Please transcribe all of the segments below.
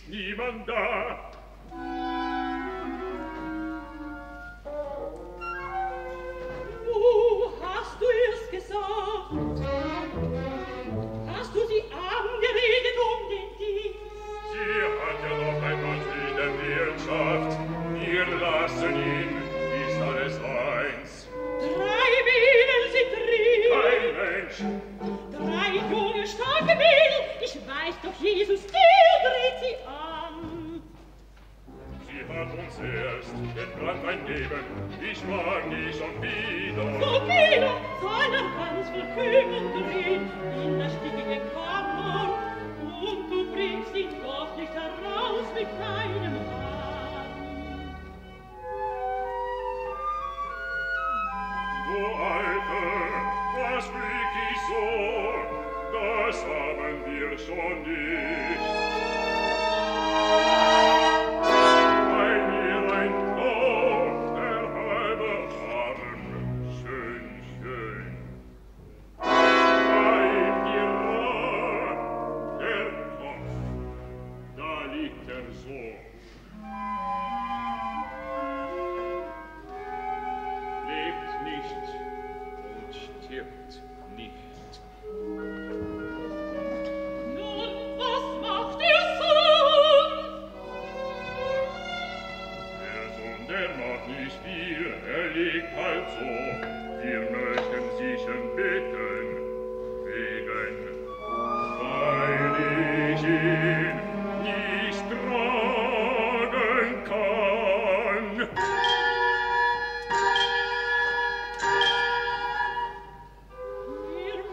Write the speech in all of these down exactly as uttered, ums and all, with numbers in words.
niemand da. Wo hast du es gesagt? Hast du sie angeredet um den Dienst? Sie hat ja noch einmal in der Wirtschaft. Wir lassen ihn, ist alles eins. Drei Mädel sind drin. Kein Mensch. Drei junge, starke Mädel. Ich weiß doch, Jesus, der dreht sie an. Sie hat uns erst den Brandwein geben. Ich mag die schon wieder. So geh doch, soll er ganz verkümmert drehen in der stickigen Kammer. Und du bringst ihn doch nicht heraus mit keinem Mann. Du Alte, was blick ich so? Das haben wir schon nicht. Bei mir ein Traum, der halbe Arm, schön, schön. Bei mir der Kopf, da liegt er so. Lebt nicht und stirbt nicht. Nun, was macht ihr Sohn? Der Sohn, der macht nicht viel, er liegt halt so. Wir möchten Sie schon bitten, wegen, weil ich ihn nicht tragen kann. Wir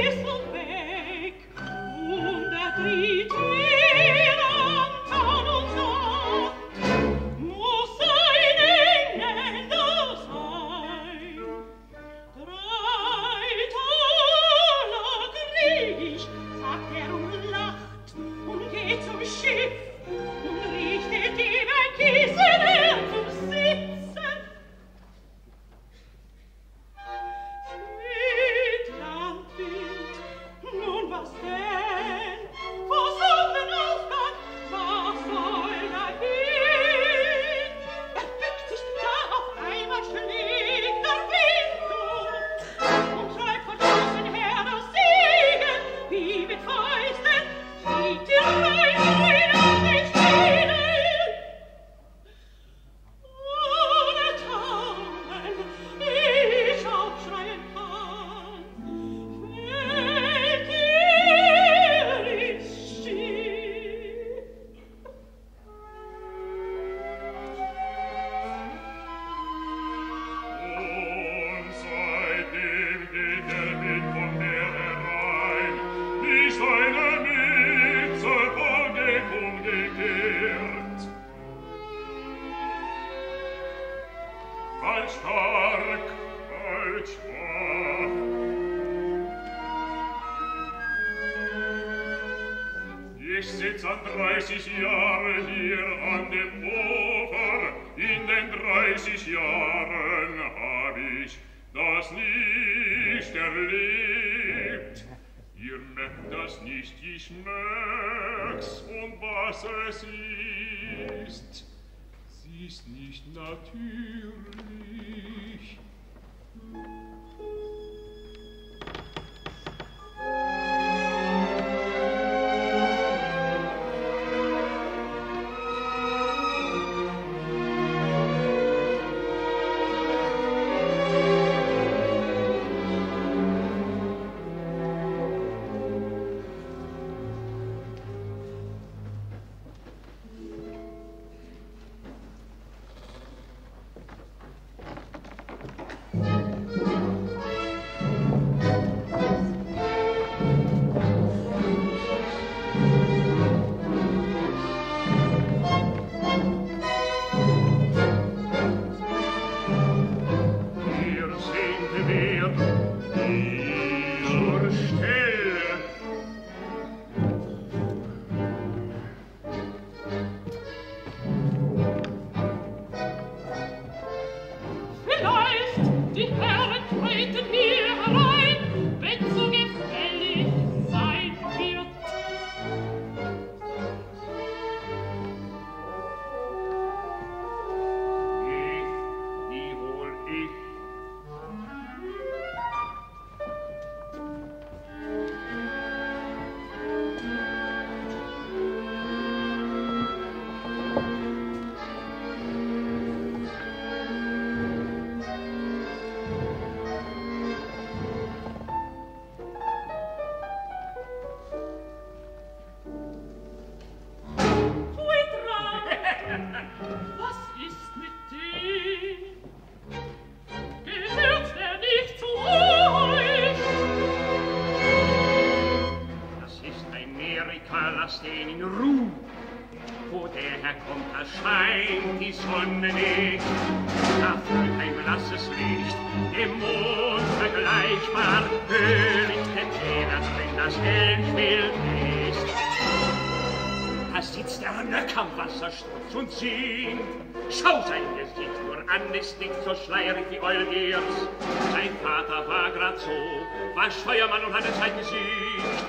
Und singt. Schau sein Gesicht nur an, ist nicht so schleierig wie euer Erz. Sein Vater war grad so, war Steuermann und hatte sein Gesicht.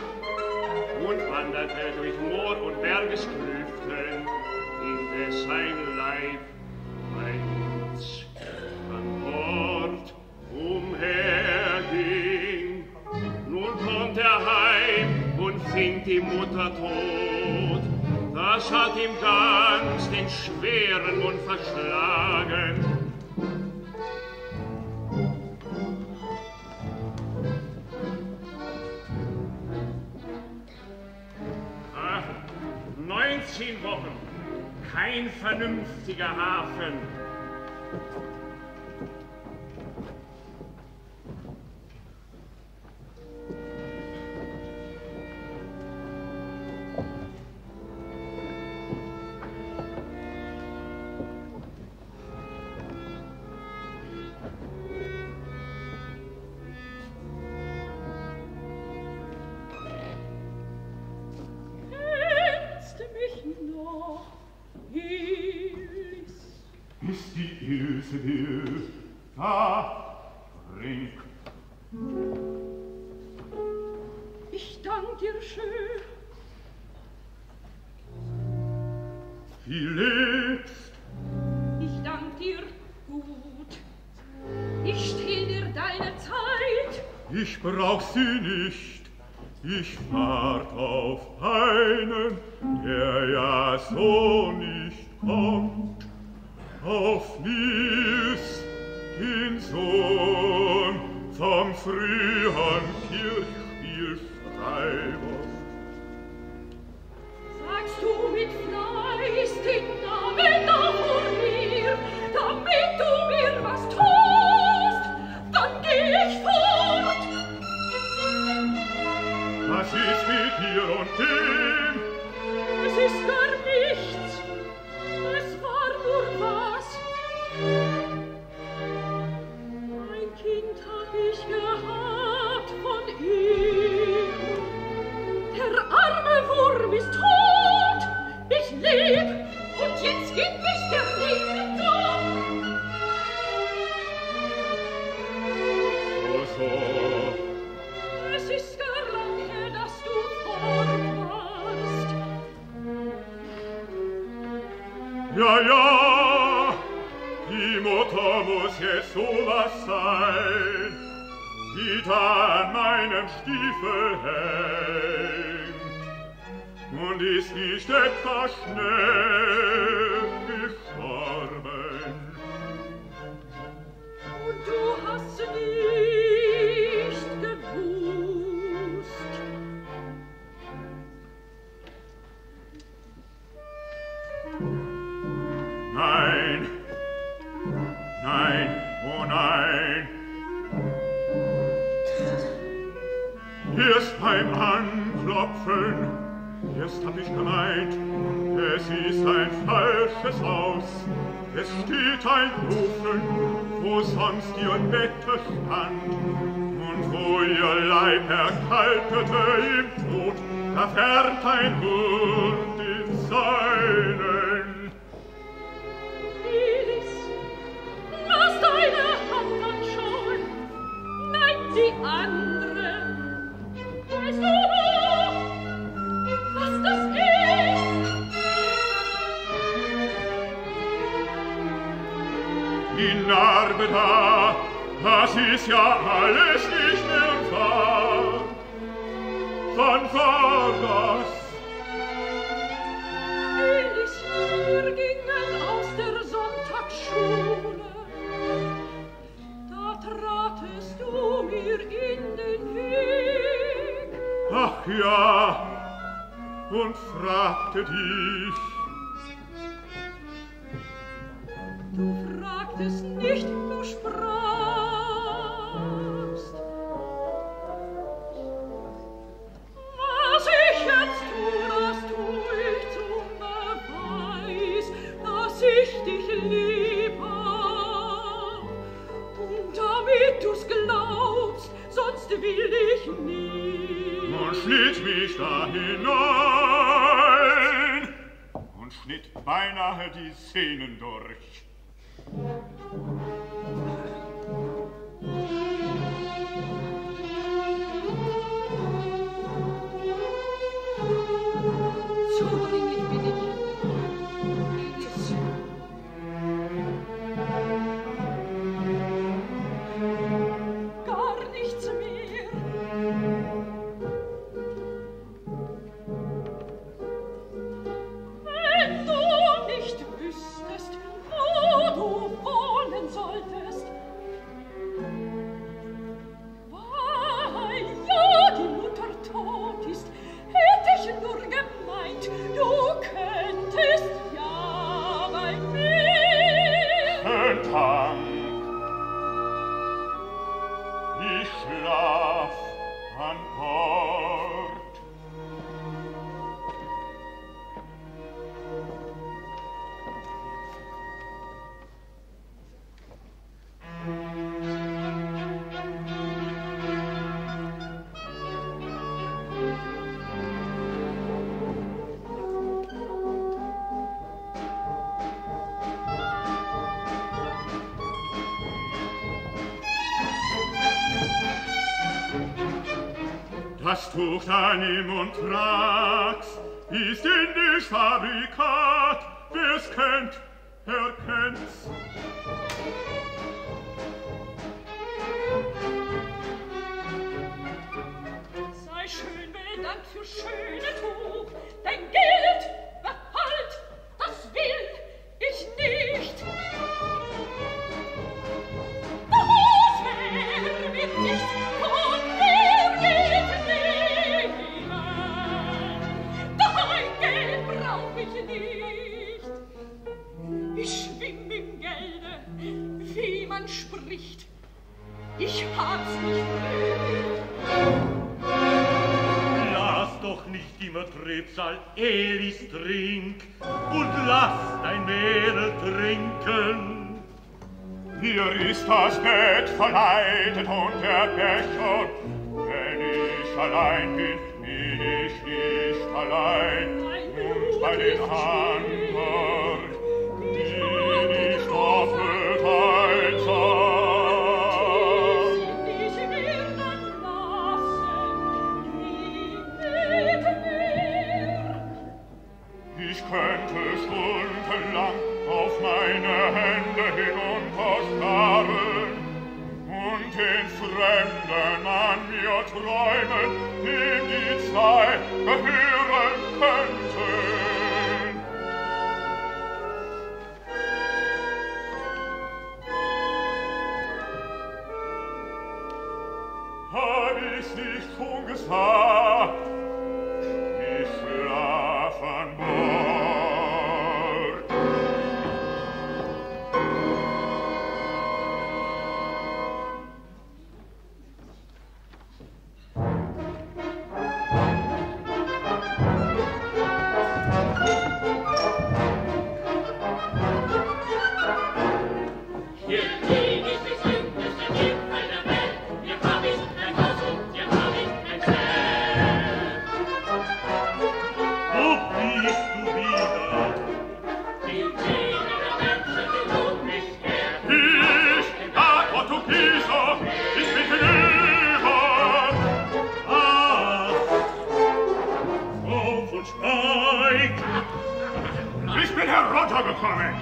Und wanderte durch Moor und Bergesklüften, indes sein Leib weit an Ort umherging. Nun kommt er heim und findet die Mutter tot. Das hat ihm ganz den schweren Mund verschlagen. Ach, neunzehn Wochen, kein vernünftiger Hafen. Hilfe will, da trink. Ich dank dir schön. Wie lebst? Ich dank dir gut. Ich stehl dir deine Zeit. Ich brauch sie nicht. Ich wart auf einen, der ja so nicht kommt. Auf Nils, den Sohn vom früheren Kirchspielschreiber. Sagst du mit Fleiß den Namen da vor mir, damit du mir was tust, dann geh ich fort. Was ist mit dir und dem? Es ist gar nichts, es war nur was. Ein Kind hab ich gehabt von ihm. Der arme Wurm ist tot, ich leb, und jetzt gibt mich der Leben doch. So, so. Es ist gar lang her, dass du fort warst. Ja, ja, die Mutter muss jetzt sowas sein, die da an meinem Stiefel hängt und ist nicht etwa schnell gestorben. Und du hast nicht gewusst. Nein, nein, oh nein. Erst beim Anklopfen, erst hab ich gemeint, es ist ein falsches Haus. Es steht ein Ofen, wo sonst ihr Bette stand, und wo ihr Leib erkaltete im Tod, da fährt ein Hund in seinen. Elis, lass deine Hand anschauen. Nein, die andere. Weißt du noch, was das ist? Die Narbe da, das ist ja alles nicht mehr wahr. Wann war das? Elis, wir gingen aus der Sonntagsschule. Da tratest du mir in den Weg. Ach ja, und fragte dich. Du fragtest nicht, du sprachst. Was ich jetzt tu, das tu ich zum Beweis, dass ich dich lieb hab. Und damit du's glaubst, sonst will ich nie. Und schnitt mich da hinein und schnitt beinahe die Sehnen durch. Zudringlich bin ich. Elis. Gar nichts mehr. Wenn du nicht wüsstest, wo du wohnen sollst, Das Tuch da nimm und trag's, ist indisch Fabrikat. Wer's kennt, er kennt's. Sei schön bedankt für schöne Tuch, dein Geld behalt, das will ich nicht. Das wär mir nicht und wer geht nehmen. Dein Geld brauch ich nicht. Ich schwimm im Gelde, wie man spricht. Ich hab's nicht blöd. Lass doch nicht immer Trübsal, Elis, trink und lass dein Mädel trinken. Hier ist das Bett verleitet und der Becher. Wenn ich allein bin, bin ich nicht allein. Und bei den anderen bin ich doppelt einsam. Ich will dann lassen, nie mit mir. Ich könnte stundenlang auf meine Hände hinunterstarren und den fremden an mir träumen, dem die zwei gehören könnten. Hab ich's nicht schon gesagt? Ich schlaf an Bord. Ich bin heruntergekommen.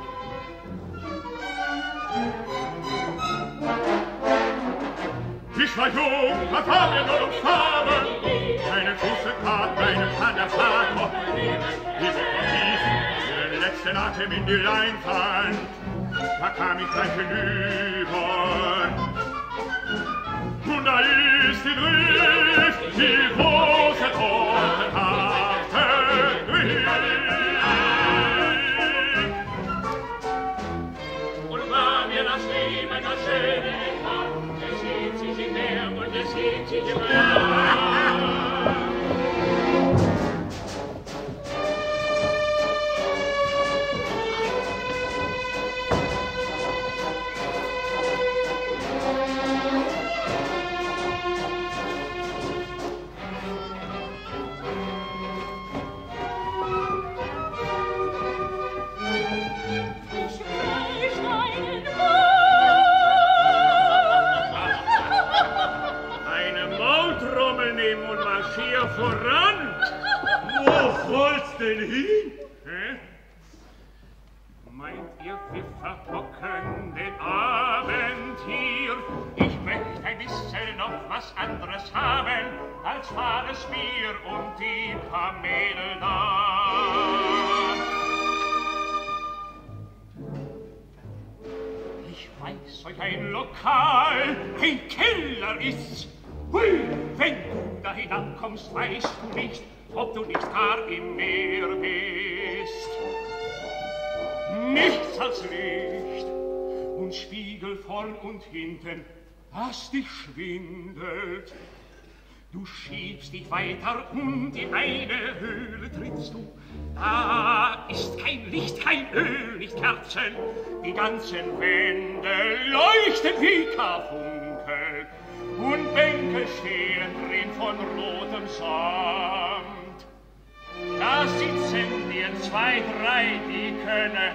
Ich war jung, da war mir nur ums Farben. Meine große Tat, meine kann der Vater. Die Lokomotiv, den letzten Atem in die Leinwand. Da kam ich gleich hinüber. Und da ist die Griff, die große totenhafte Griff. Und war mir das Leben das schöne Kampf, es sieht sich im Meer und es sieht sich im Land. Voran! Wo soll's denn hin? Hä? Meint ihr, wir verhocken den Abend hier? Ich möchte ein bisschen noch was anderes haben als fahres Bier und die paar Mädel da. Ich weiß euch ein Lokal, ein Keller ist's. Hui, wenn du da hinabkommst, weißt du nicht, ob du nicht gar im Meer bist. Nichts als Licht und Spiegel vorn und hinten, was dich schwindelt. Du schiebst dich weiter und in eine Höhle trittst du. Da ist kein Licht, kein Öl, nicht Kerzen. Die ganzen Wände leuchten wie Karfunkel. Und Bänke stehen drin von rotem Samt. Da sitzen dir zwei, drei, die können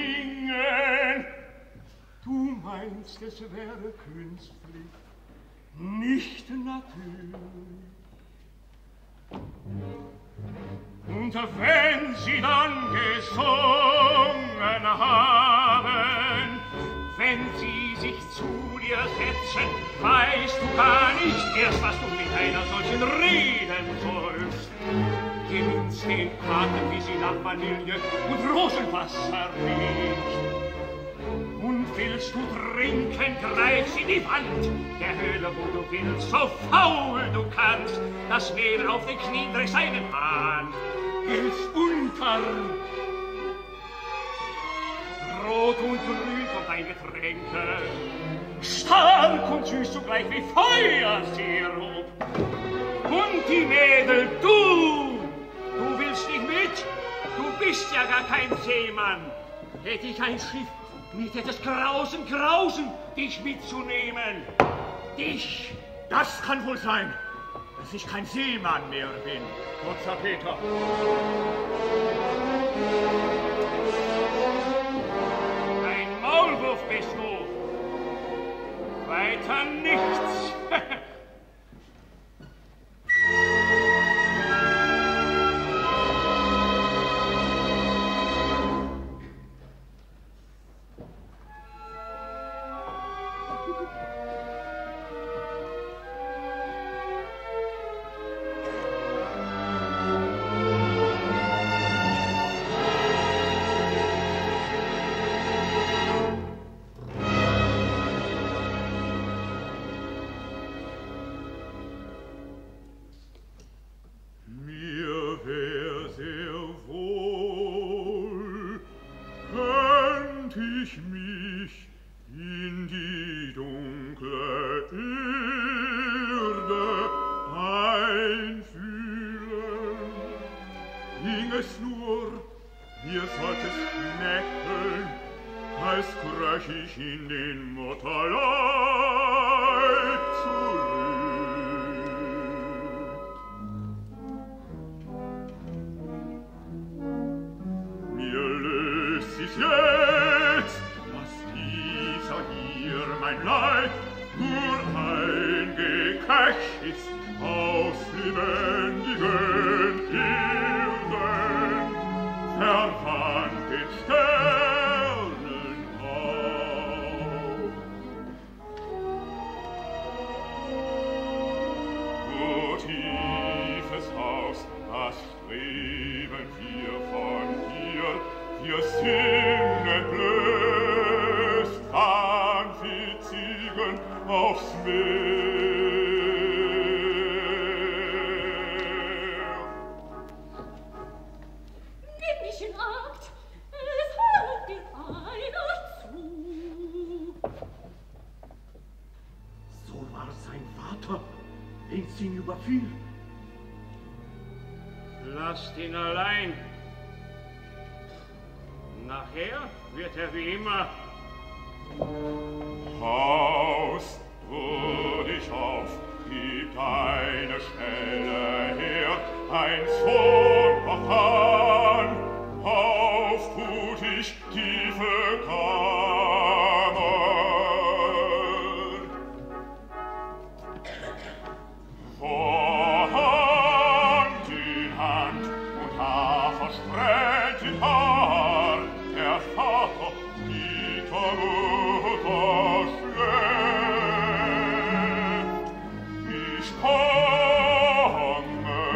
singen. Du meinst, es wäre künstlich, nicht natürlich. Und wenn sie dann gesungen haben, wenn sie sich zu dir setzen, weißt du gar nicht erst, was du mit einer solchen reden sollst. Gewinnst den Atem, wie sie nach Vanille und Rosenwasser riecht. Und willst du trinken, greif in die Wand der Höhle, wo du willst, so faul du kannst. Das Meer auf den Knien, dreh seinen Hahn, ist unter. Rot und grün von dein Getränke, stark und süß zugleich wie Feuersirup. Und die Mädel, du, du willst nicht mit? Du bist ja gar kein Seemann. Hätte ich ein Schiff, nicht hättest grausen, grausen, dich mitzunehmen. Dich! Das kann wohl sein, dass ich kein Seemann mehr bin, kurzer Peter. Ein Maulwurf bist du. Weiter nichts. In den Mutterleib zurück. Mir löst sich jetzt, dass dieser hier mein Leib nur ein Gekech ist aus lebendigen Hirnen, verwandt in Sternen. Das streben wir von hier, wir singen blöß, an wie Ziegen aufs Meer. Nimm mich in Acht, es hört dir einer zu. So war sein Vater, den sie ihn überfiel. Lasst ihn allein. Nachher wird er wie immer. Haust du dich auf, gib deine Stelle her, eins vor an, auf tut dich tiefe Kammer. Vor Hand in Hand und Hafer sprengt in Haar, der Vater die Mutter schläft. Ich komme.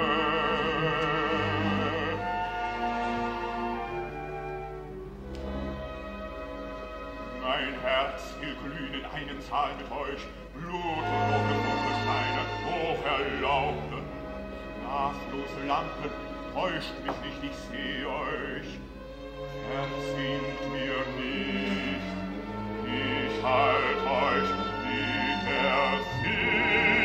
Mein Herz will glühen in einem Saal mit euch, blutrote Funkelsteine, hoch erlaubte. Schlaflose Lampen, täuscht mich nicht, ich seh euch. Versinkt mir nicht, ich halt euch mit der Seele.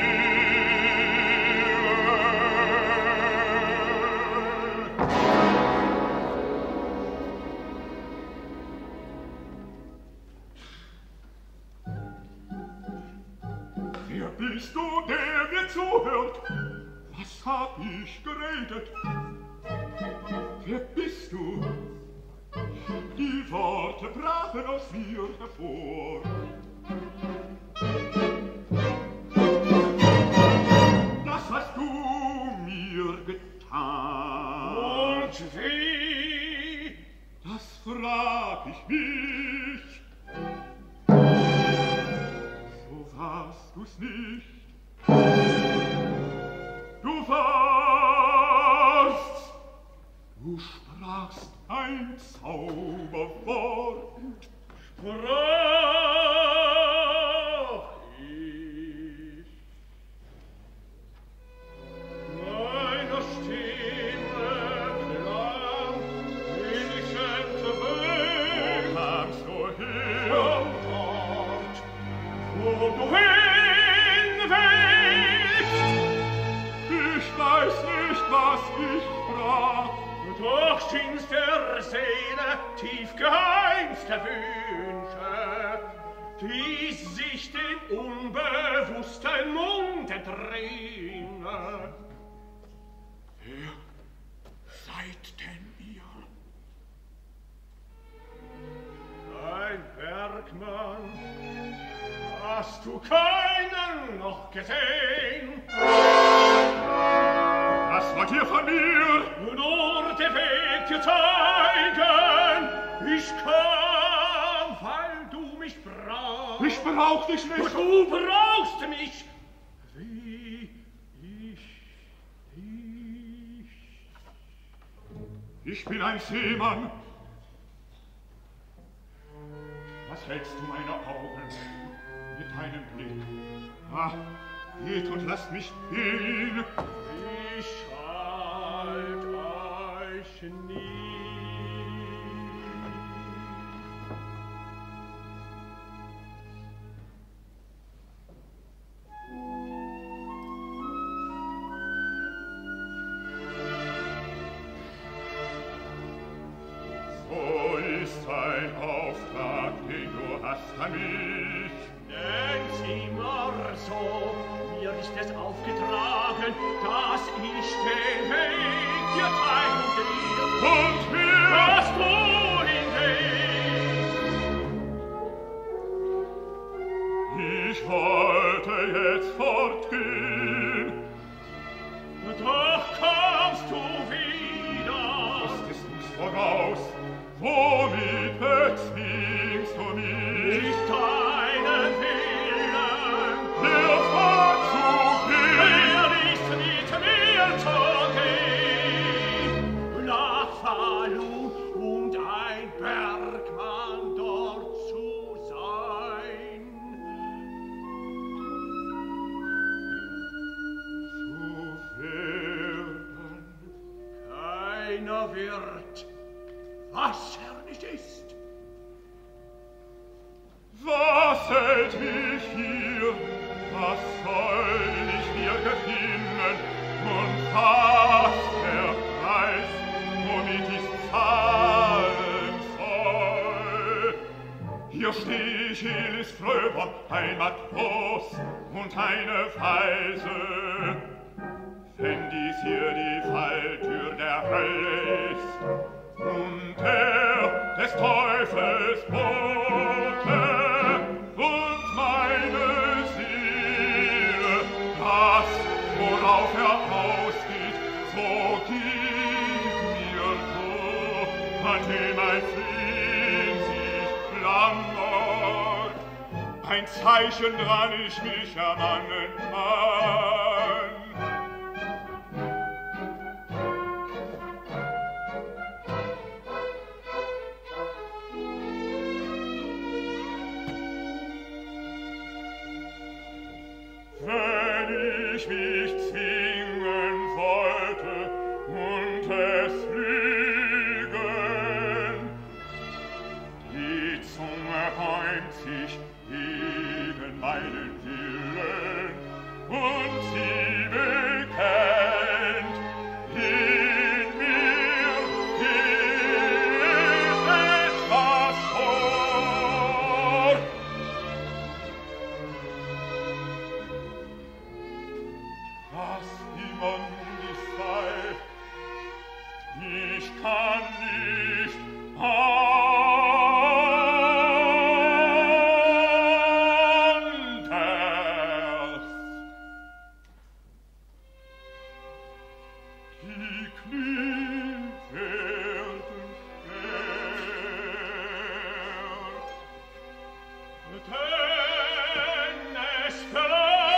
Wer bist du, der mir zuhört? Was hab ich geredet? Wer bist du? Die Worte brachen aus mir hervor. es nicht. Du warst, du sprachst ein Zauberwort. Sprach ich. Meiner Stimme klang innigem Gewinn. Wo kamst du her? Von dort, wo du hin willst. Ich weiß nicht, was ich sprach. Doch schien's der Seele tief geheimste Wünsche, die sich den unbewussten Mund entrinne. Wer seid denn ihr? Ein Bergmann, hast du keinen noch gesehen? Was wollt ihr von mir? Nur der Weg dir zeigen. Ich kam, weil du mich brauchst. Ich brauch dich nicht. Du brauchst mich. Wie ich dich. Ich bin ein Seemann. Was hältst du meine Augen mit deinem Blick? Ah, geht und lasst mich gehen. Ich halt euch nie. So ist ein Auftrag, den du hast an mich. Nenn's immer so, mir ist es aufgetragen, dass ich den Weg dir zeigen dir. Und mir, Dass du hingehst. ich wollte jetzt fortgehen. Doch kommst du wieder. Wusstest du's voraus, womit bezwingst du mich? Nicht deinen Willen. Der Fahrt zu gehen. Er ist mit mir zu gehen. Nach Falun und ein Bergmann dort zu sein. Zu werden. Keiner wird, was er nicht ist. Was hält mich hier? Was soll ich mir gewinnen? Und was der Preis, womit ich zahlen soll? Hier steh ich, Elis Fröber, ein Matros und eine Weise. Wenn dies hier die Falltür der Hölle ist und er des Teufels Bote und meine Seele, das, worauf er ausgeht, so gib mir zu, an dem ein Flehen sich klammert, ein Zeichen, dran ich mich ermannen kann. Wenn ich mich zwingen wollte und es lügen, die Zunge bäumt sich gegen meinen Willen und sie bekennt, in mir geht etwas vor. Was immer nun dies sei, ich kann nicht anders. Die Knie werden schwer. Denn es verlangt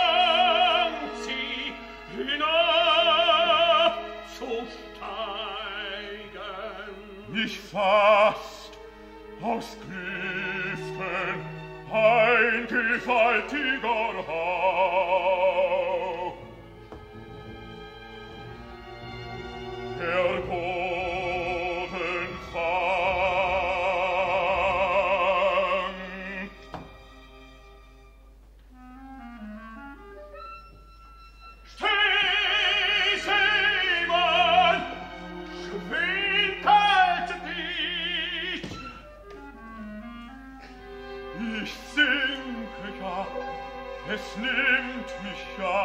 hinab zu steigen. Mich fasst aus Klüften ein gewaltiger Hauch. Der Boden fangt. Steh, Seemann, schwind, halt dich! Ich sinke ja, es nimmt mich ja.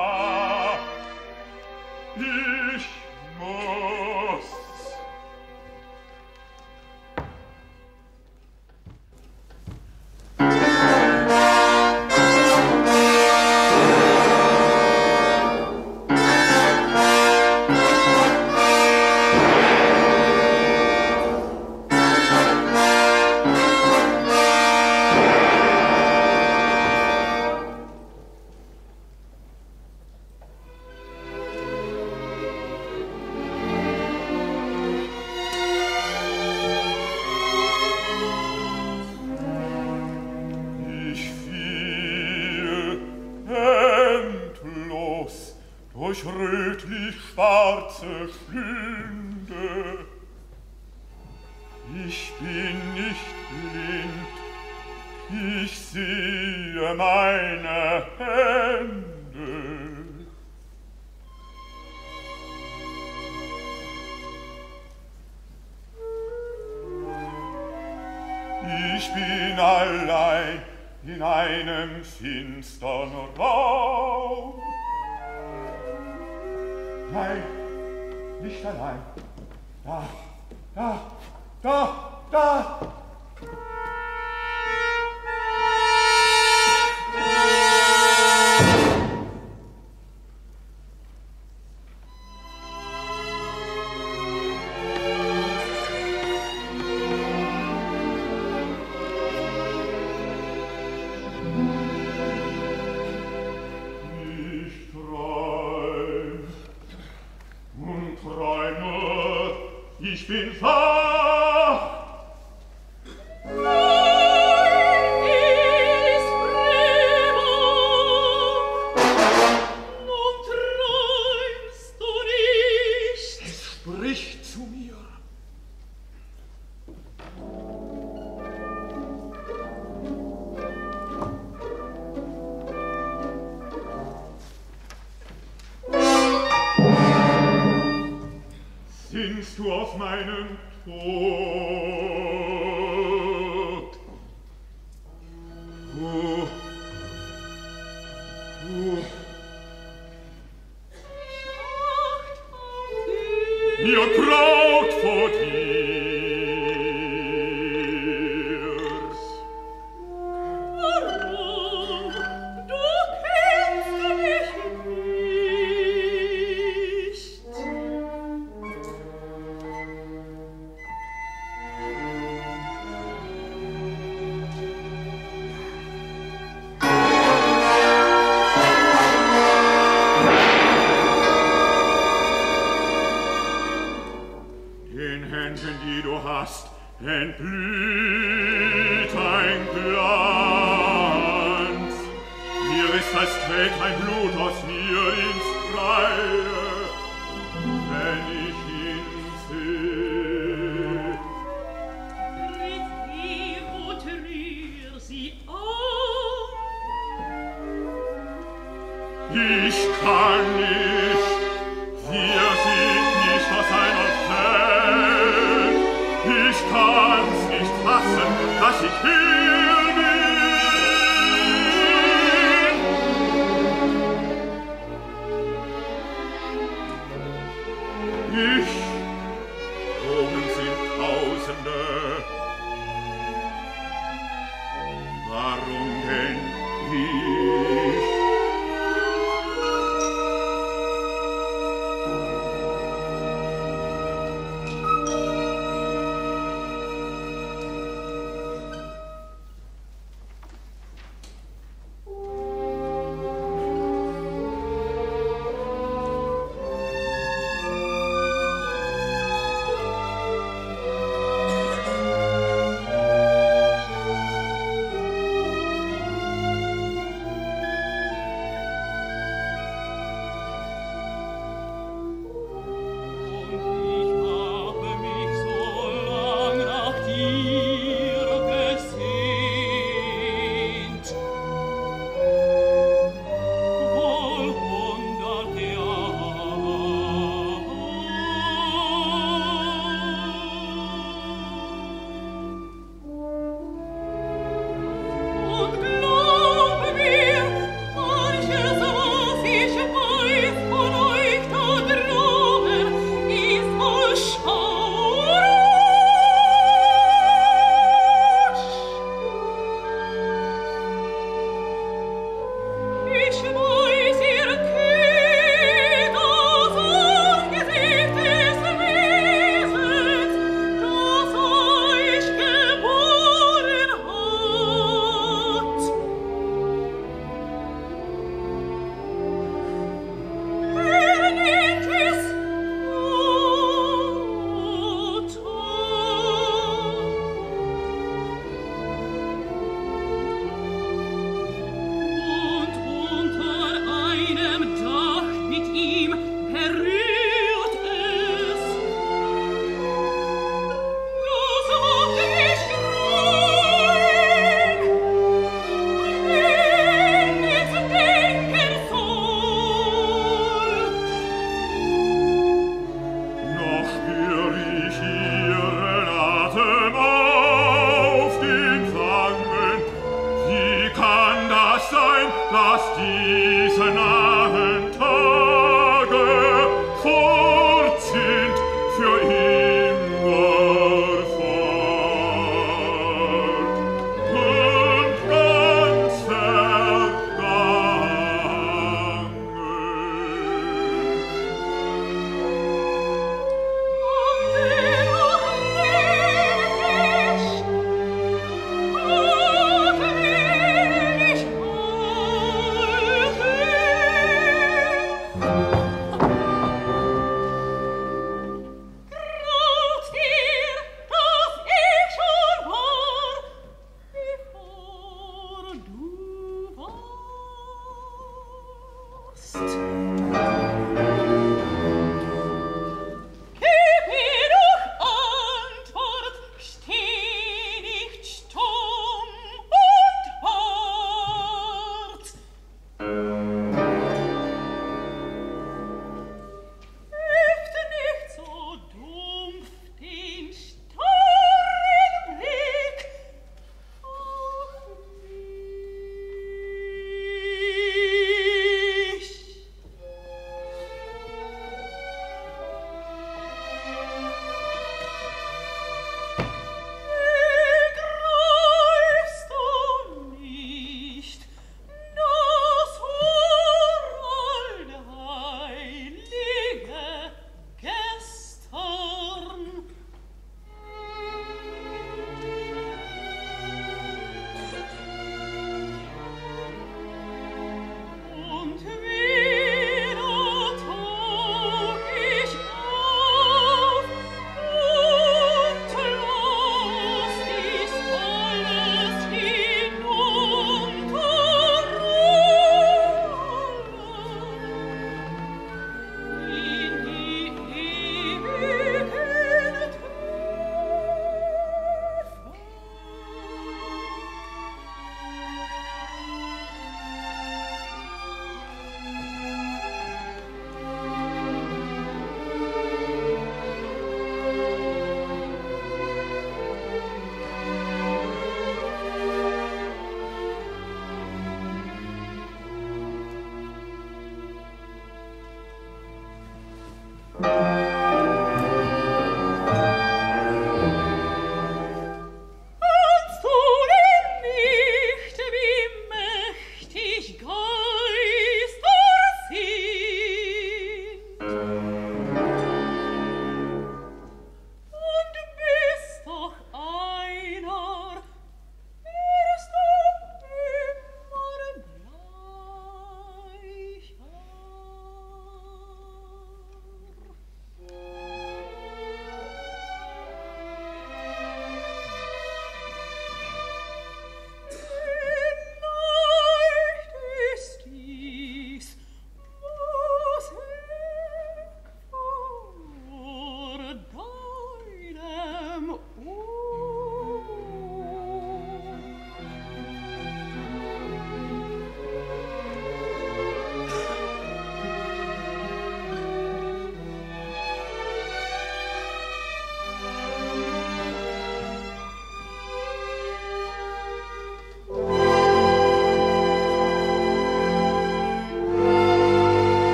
Ich muss. Durch rötlich-schwarze Schlünde. Ich bin nicht blind, ich sehe meine Hände. Ich bin allein in einem finstern Raum. Nein, nicht allein. Da, da, da, da! Ich bin wach. Nein, ist Fremung. Nun träumst du nicht. Es spricht zu mir. Sinnst du auf meinen Tod? Oh, oh. Mir graut vor dir's. Warum? Du kennst mich nicht. Den Händen, die du hast, entblüht ein Glanz. Mir ist, als trägt ein Blut aus mir ins Freie, wenn ich ihn seh. Tritt ihr und rühr sie an. Ich kann nicht, wir sind nicht aus einer Welt. Ich kann's nicht fassen, dass ich hier bin. Ich, oben sind Tausende. Warum denn ich?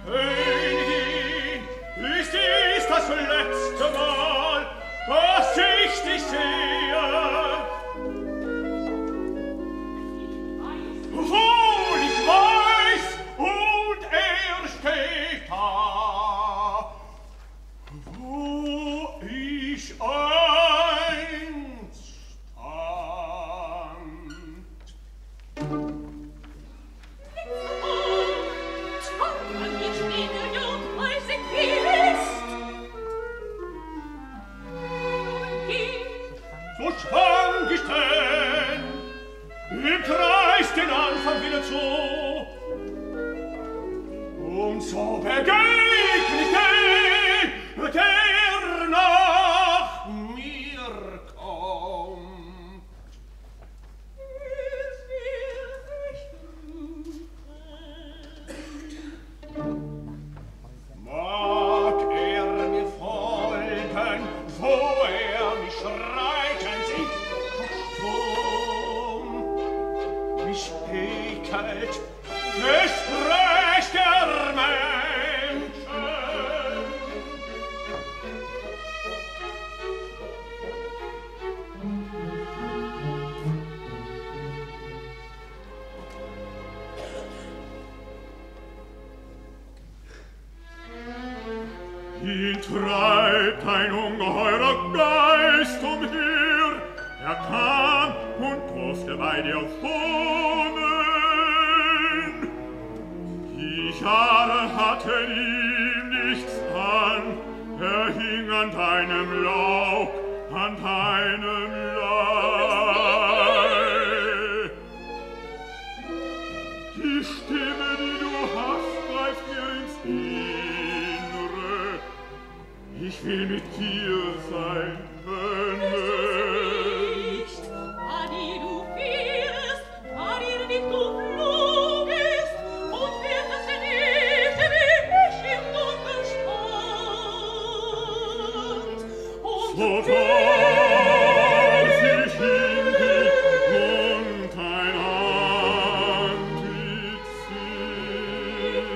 Königin, ist dies das letzte Mal, dass ich dich sehe? Wohl, ich weiß, und er steht da, wo ich einst stand. So schwank ich denn, im Kreis den Anfang wieder zu, und so begegnete, der nach mir kommt. Mag er mir folgen, wo er mich reiten sieht, stumm, mich ekelt, Gespräch der Menschen. Ihn treibt ein ungeheurer Geist umher, er kam und durfte bei dir wohnen. Die Jahre hatten ihm nichts an, er hing an deinem Laub, an deinem Leib. Die Stimme, die du hast, greift mir ins Innere. Ich will mit dir sein, Hölle. Adi, du fährst, Adi, nicht du flogest, und wirst es nicht, wie ich im Dunkel stand. Und So du traf ich in dich und dein Antlitz sehen.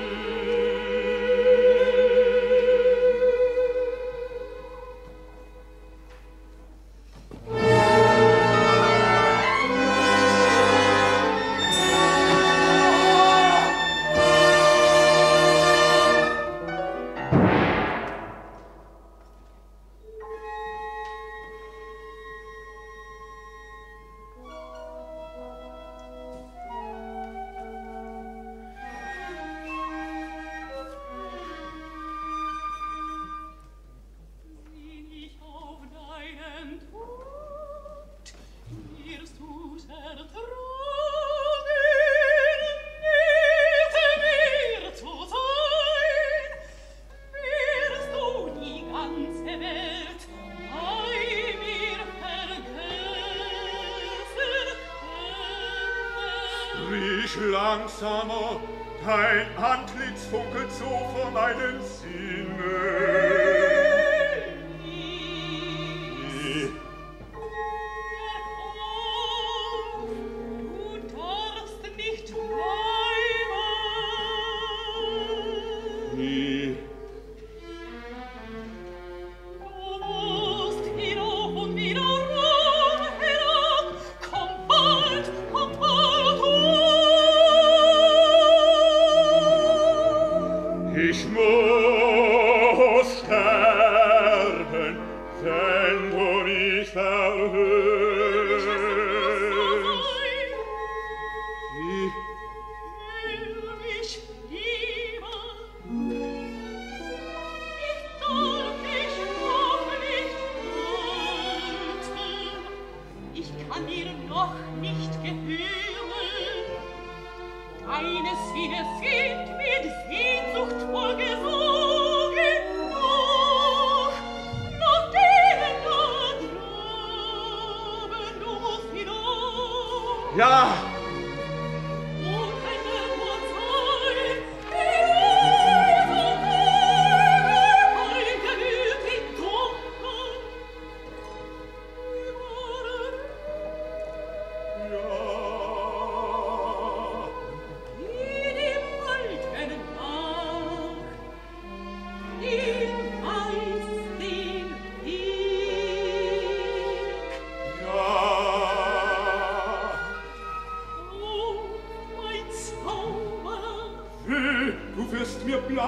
sinn ich auf deinen Tod, wirst du's ertragen, nicht mehr zu sein, wirst du die ganze Welt bei mir vergessen können. Sprich langsamer, dein Antlitz funkelt so vor meinen Sinnen. Nie, Du darfst nicht bleiben. nie, Du musst hinauf und wieder rum, herab. Komm bald, komm bald hoch. ich muss sterben, wenn du mich verhöhnst. Wie Hör mich lieber. Ich darf dich noch nicht halten. Ich kann dir noch nicht gehören. Deine Sinne sind mit Sehnsucht vollgesogen. Noch, noch denen da droben, du musst hinauf. ja, Und wenn der nur Zeit, die Reise und mein Gemüt in Dunkel, ja. wie dem alten Nacht,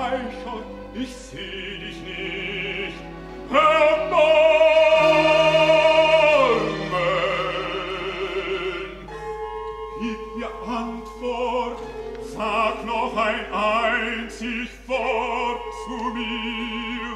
Eichhorn, ich seh dich nicht. Hör Norman! Gib mir Antwort, sag noch ein einzig Wort zu mir.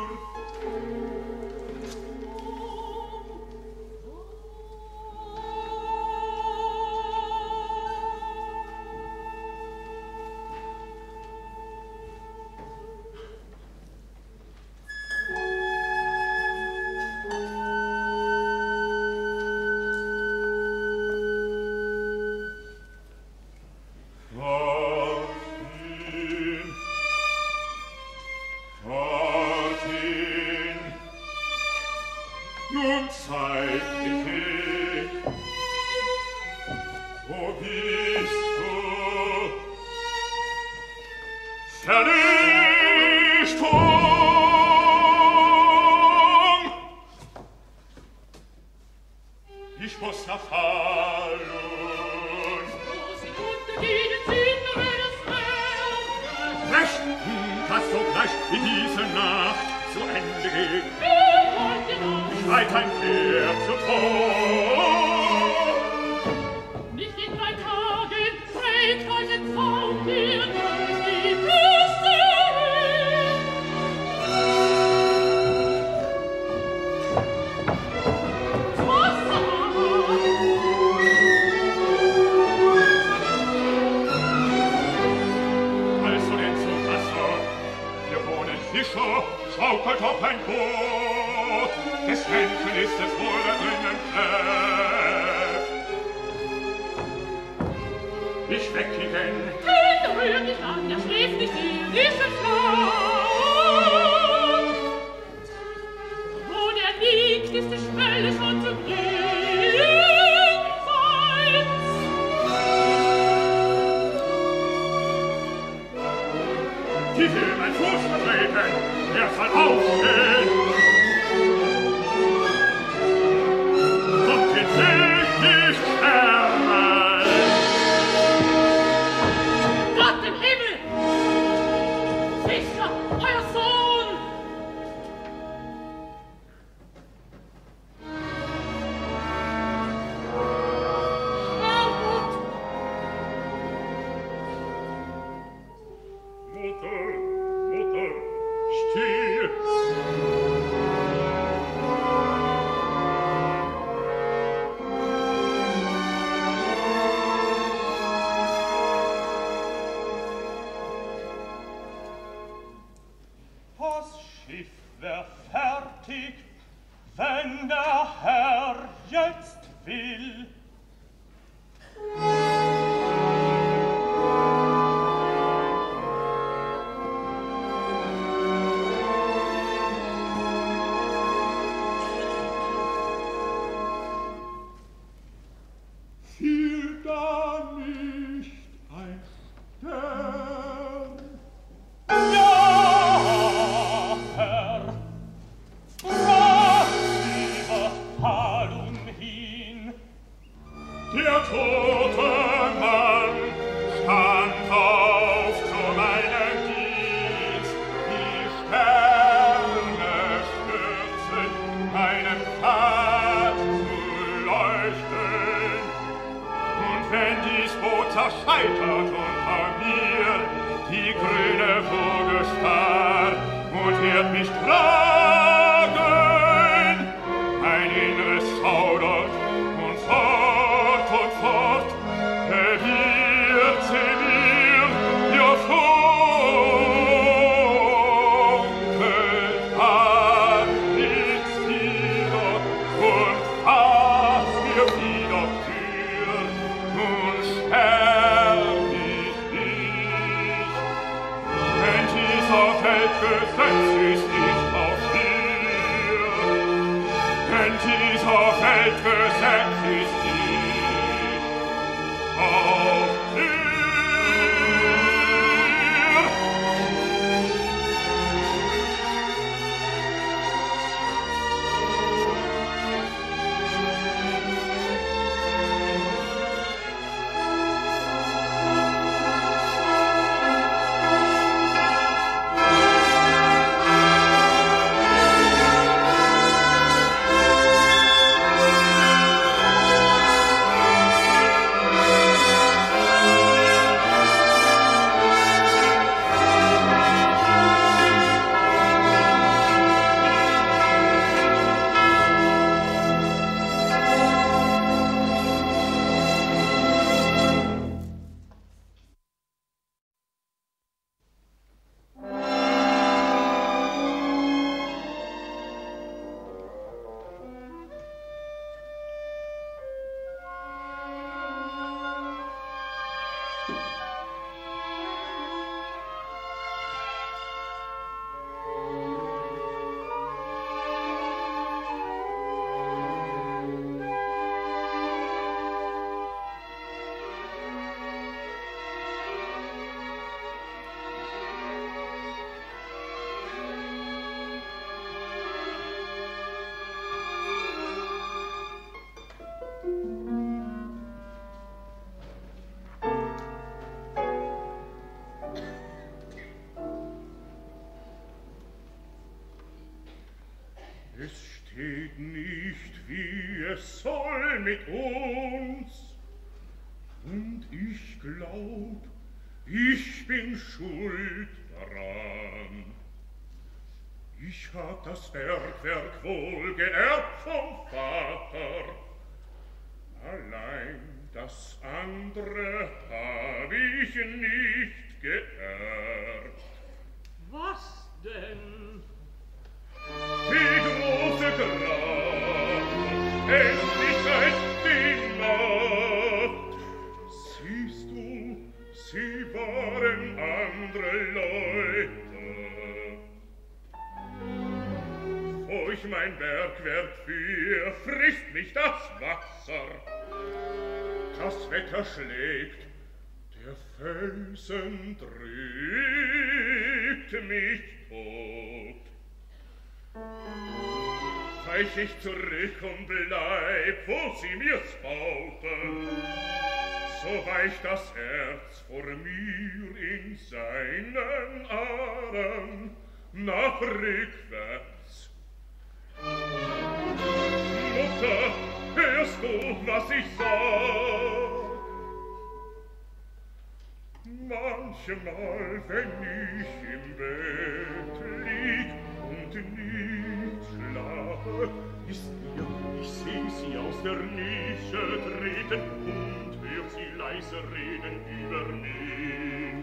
Es steht nicht, wie es soll mit uns. Und ich glaub, ich bin schuld daran. Ich hab das Bergwerk wohl geerbt vom Vater. Allein das andere hab ich nicht geerbt. Was denn? Die große Kraft, endlich seit die Nacht. Siehst du, sie waren andere Leute. Wo ich mein Bergwerk führ, frisst mich das Wasser. Das Wetter schlägt, der Felsen drückt mich tot. Weich ich zurück und bleib, wo sie mir's bauten, so weicht das Herz vor mir in seinen Adern nach rückwärts. Mutter, hörst du, was ich sag? Manchmal, wenn ich im Bett lieg und nicht schlafe, ist mir, ich seh sie aus der Nische treten und hör sie leise reden über mich.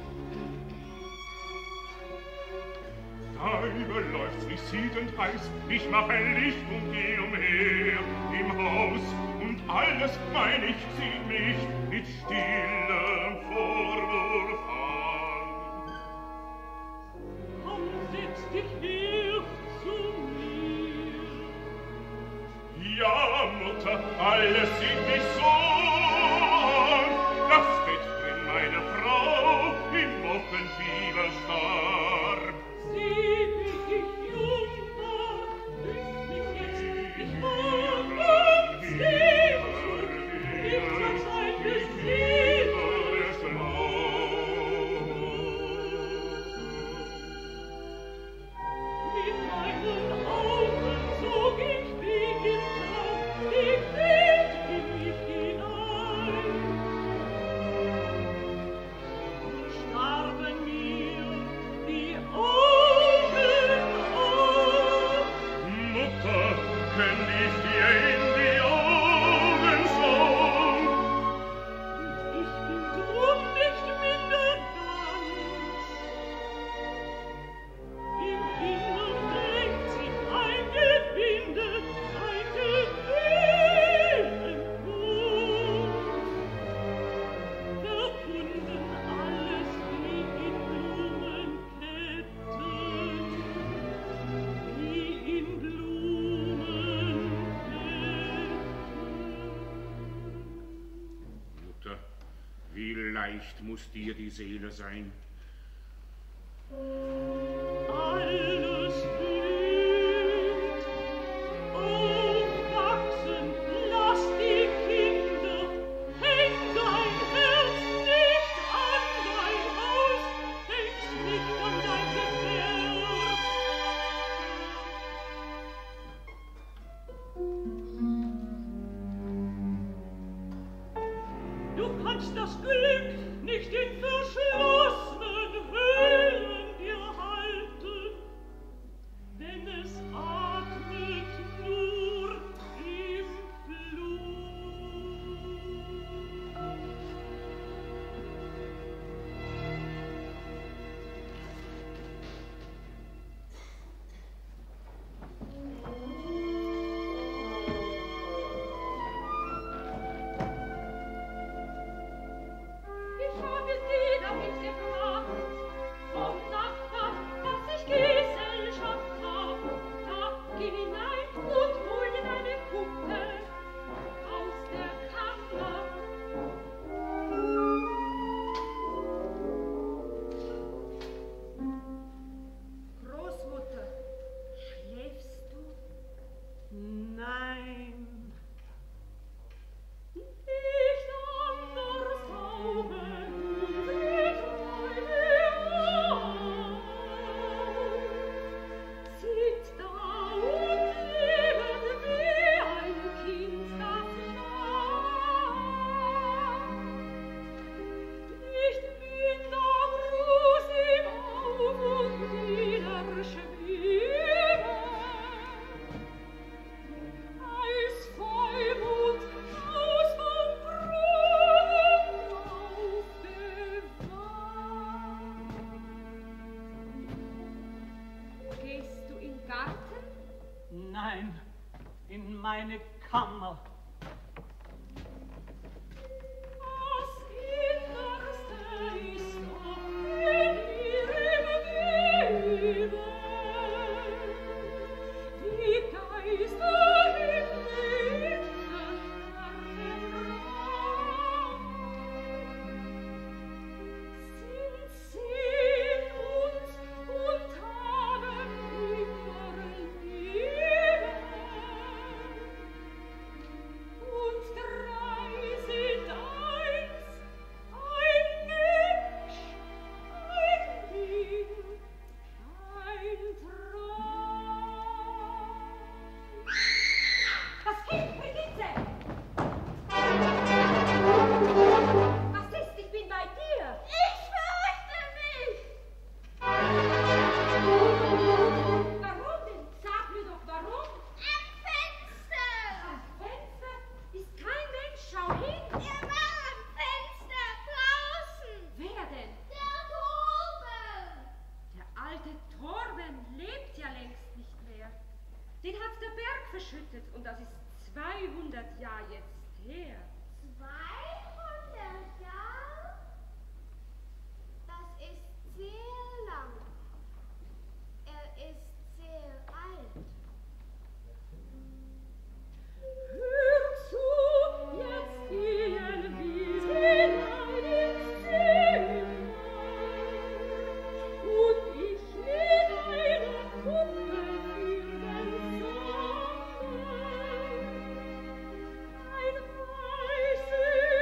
Da überläuft's mich siedend heiß, ich mach ein Licht und geh umher im Haus, und alles, mein Ich, sieht mich mit stillem Vorwurf an. Komm, setz dich her zu mir. Ja, Mutter, alles sieht mich so an. Das Bett drin meine Frau im Wochenfieber starb. Sieh, wie ich jung war, küsst mich jetzt nicht vor und sieh zu, ich verzeiht es nie. Mit meinen Augen sog ich wie im Traum die Welt in mich hinein. Starben mir die Augen auf. Mutter, könnt ich dir in die Augen schauen? Und ich bin drum nicht minder ganz. Im Innern drängt sich ein Gewinde, ein Gewillenbund. Verbunden alles wie in Blumenketten, wie in Blumenketten. Mutter, wie leicht muss dir die Seele sein? Alles blüht, aufwachsen, lass die Kinder, häng dein Herz nicht an dein Haus, häng's nicht an dein Gefährt. Du kannst das Glück nicht in verschlossenen Höhlen dir halten, denn es atmet nur im Blut. Ich habe sie, damit Meine Kammer. Ein weißes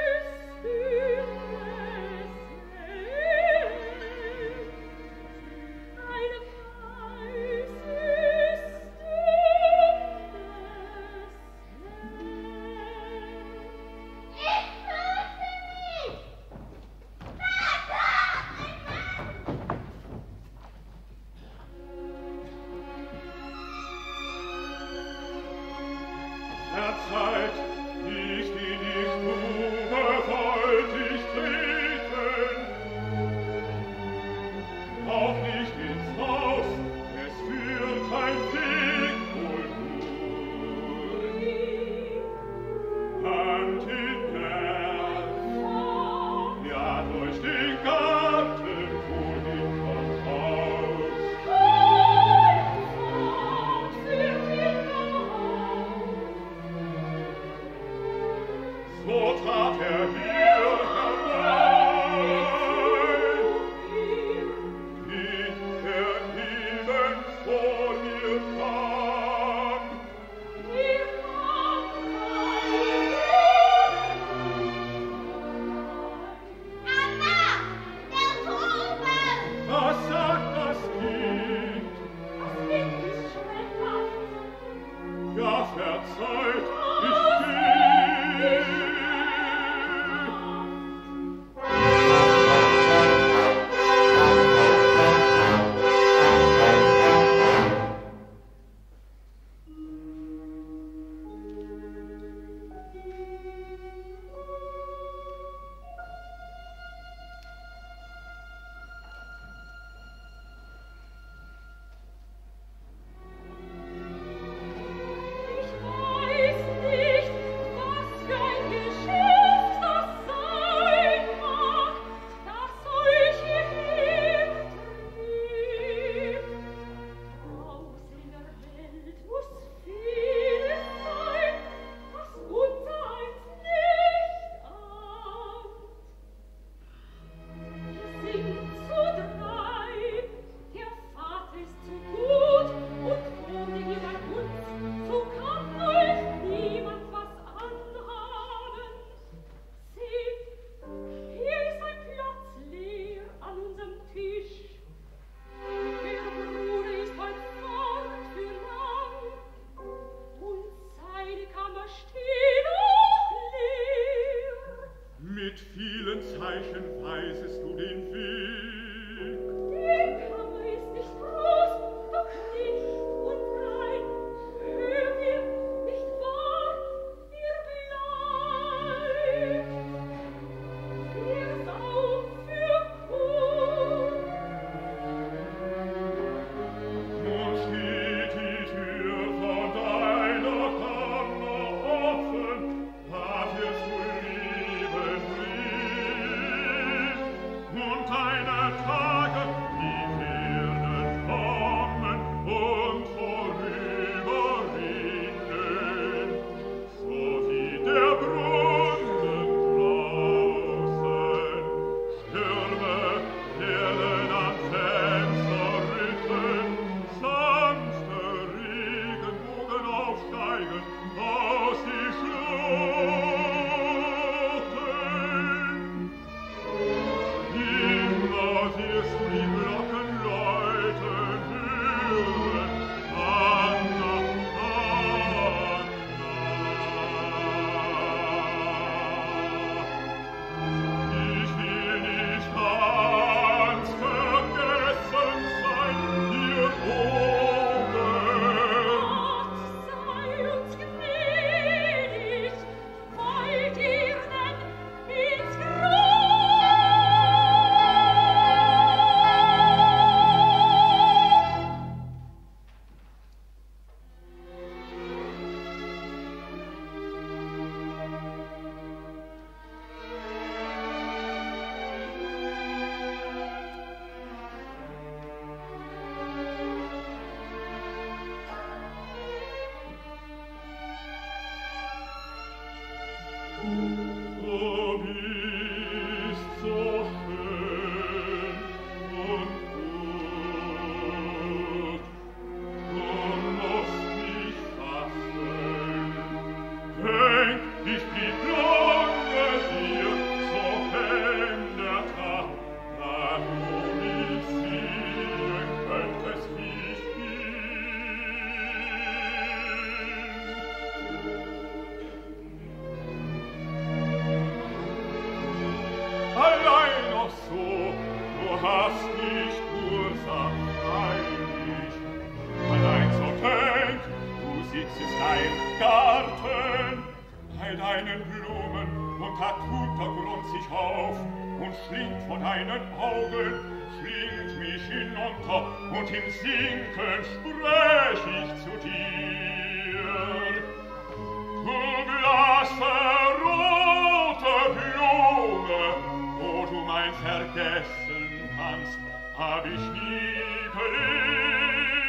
Garten, bei deinen Blumen, und hat Untergrund sich auf, und schlingt vor deinen Augen, schlingt mich hinunter, und im Sinken sprech ich zu dir. Du blasse, rote Blume, wo du mein Vergessen kannst, hab ich nie geliebt.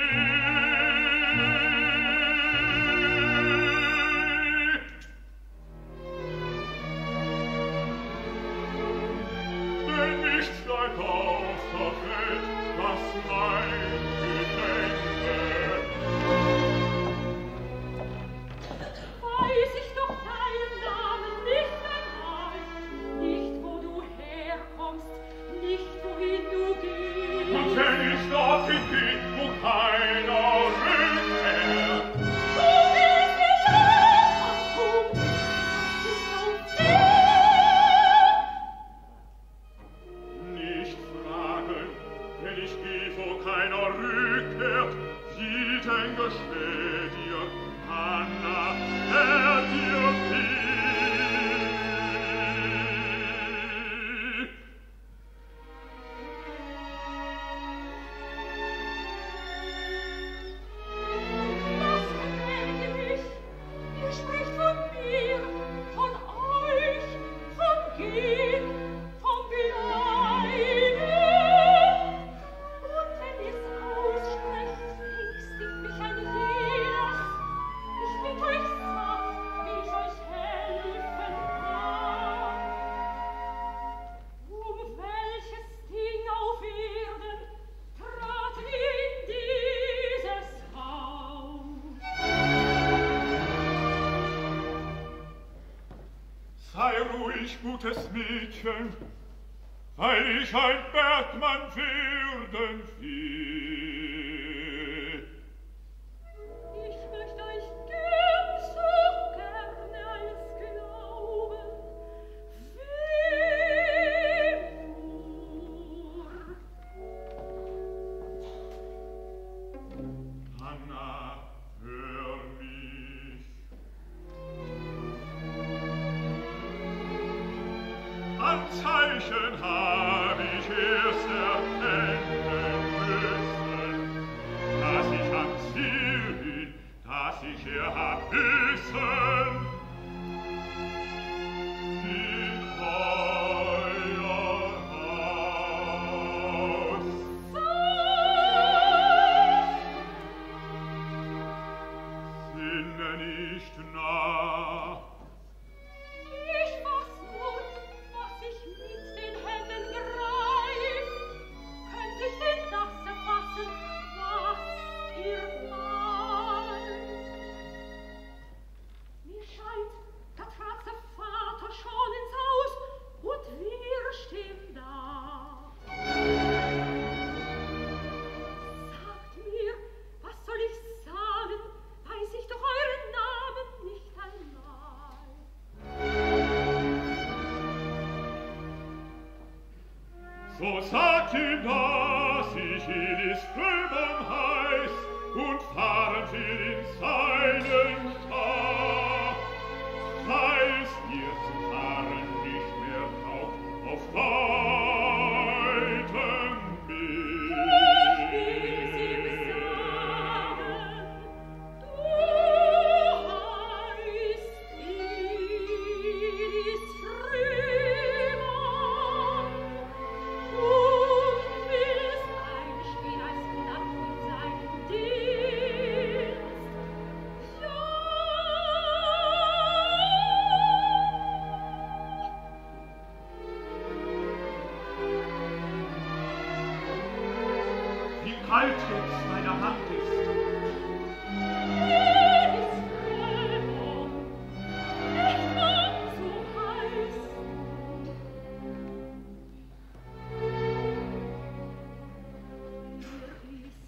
Denn nichts bleibt auf der Welt, was mein Gedenke. Weiß ich doch deinen Namen nicht einmal, nicht wo du herkommst, nicht wohin du gehst. Und wenn ich dorthin bin, wo keiner rückkehrt, du willst mir leid tun, ist so viel. nicht fragen, wenn ich geh, wo keiner rückkehrt, wie denn geschmäht dir, Anna, er dir fiel. Was gefällt mich? Ihr spricht von mir, von euch, vom Gehen, vom Bleiben. Und wenn ihr's aussprecht, ängstigt mich ein jedes. Ich bitt euch sacht, wie ich euch helfen kann. Um welches Ding auf Erden traten in dieses Haus? Sei ruhig, gutes Mädchen, weil ich ein Bergmann werden will. Ich möcht euch gern so gerne als glauben. Wem nur? Anna, hör mich. An Zeichen hab ich erst erkennen müssen, dass ich am Ziel bin, dass ich hier hab wissen. In euer Haus. Sinne nicht nach. Ich weiß nun, was ich mit den Händen greif. Könnt ich denn das erfassen, was ihr malt? Mir scheint, da trat der Vater schon ins Haus, und wir stehen da. Sagt mir, was soll ich sagen? Weiß ich doch euren Namen nicht einmal. So sagt ihm, dass ich Elis Fröbern heiß, und fahren wir in seinen Stab. Weiß dir zu fahren nicht mehr taugt auf weitem Weg. Ich will's ihm sagen, du heißt Elis Fröbern und willst einstehen als Knapp in seinen Dienst. Wie kalt jetzt meine Hand ist. Elis Fröbern, nicht ganz so heiß. Mir ist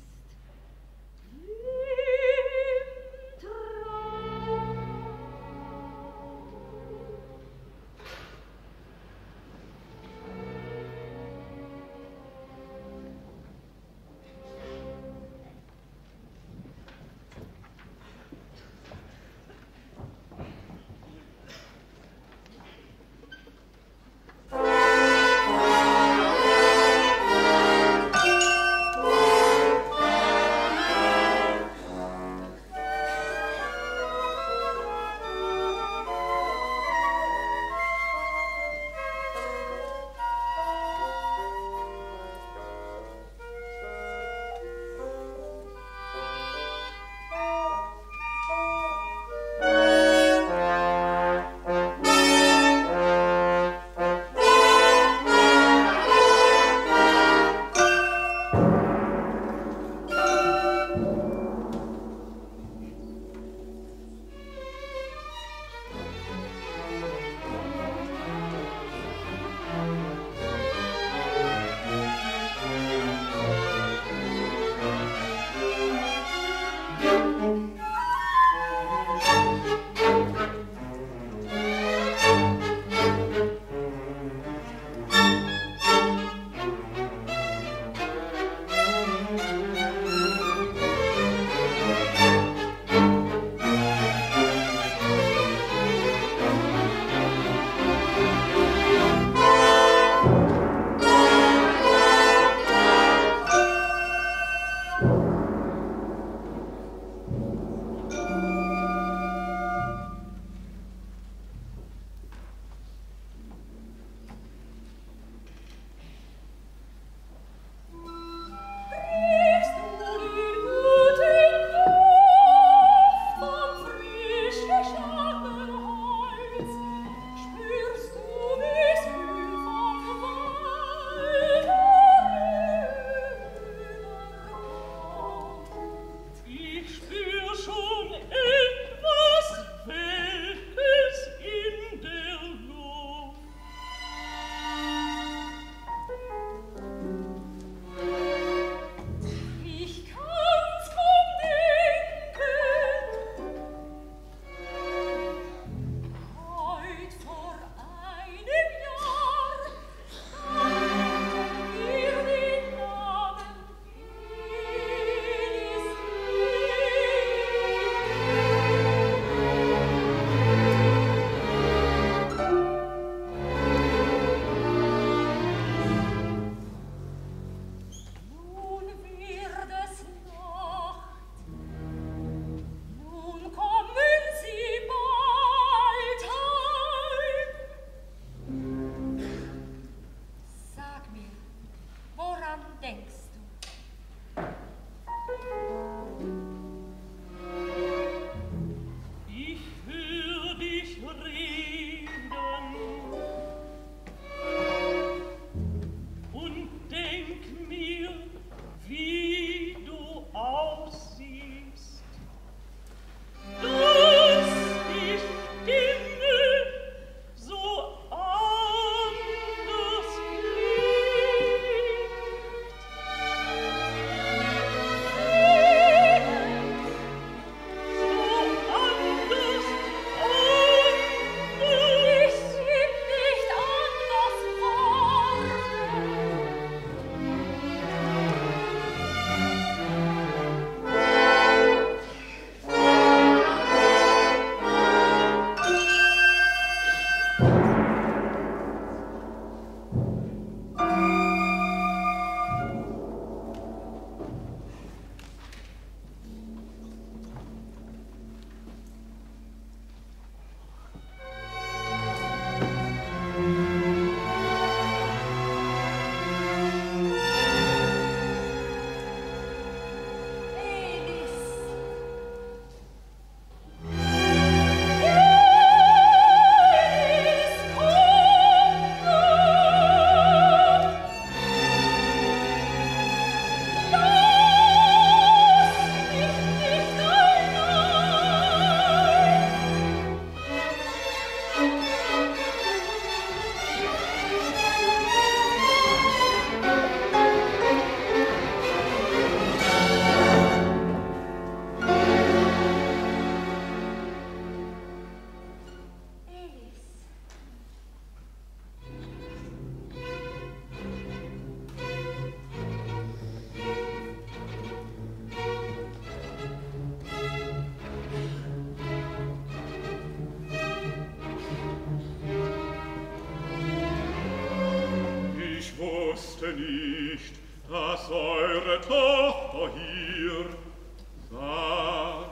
wusste nicht, dass eure Tochter hier war.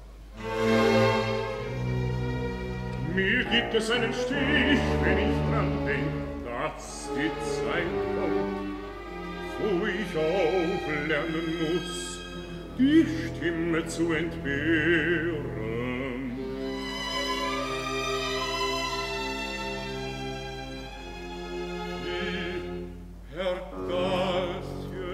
Mir gibt es einen Stich, wenn ich dran denk, dass die Zeit kommt, wo ich auch lernen muss, die Stimme zu entbehren. Wie Herr Gassje.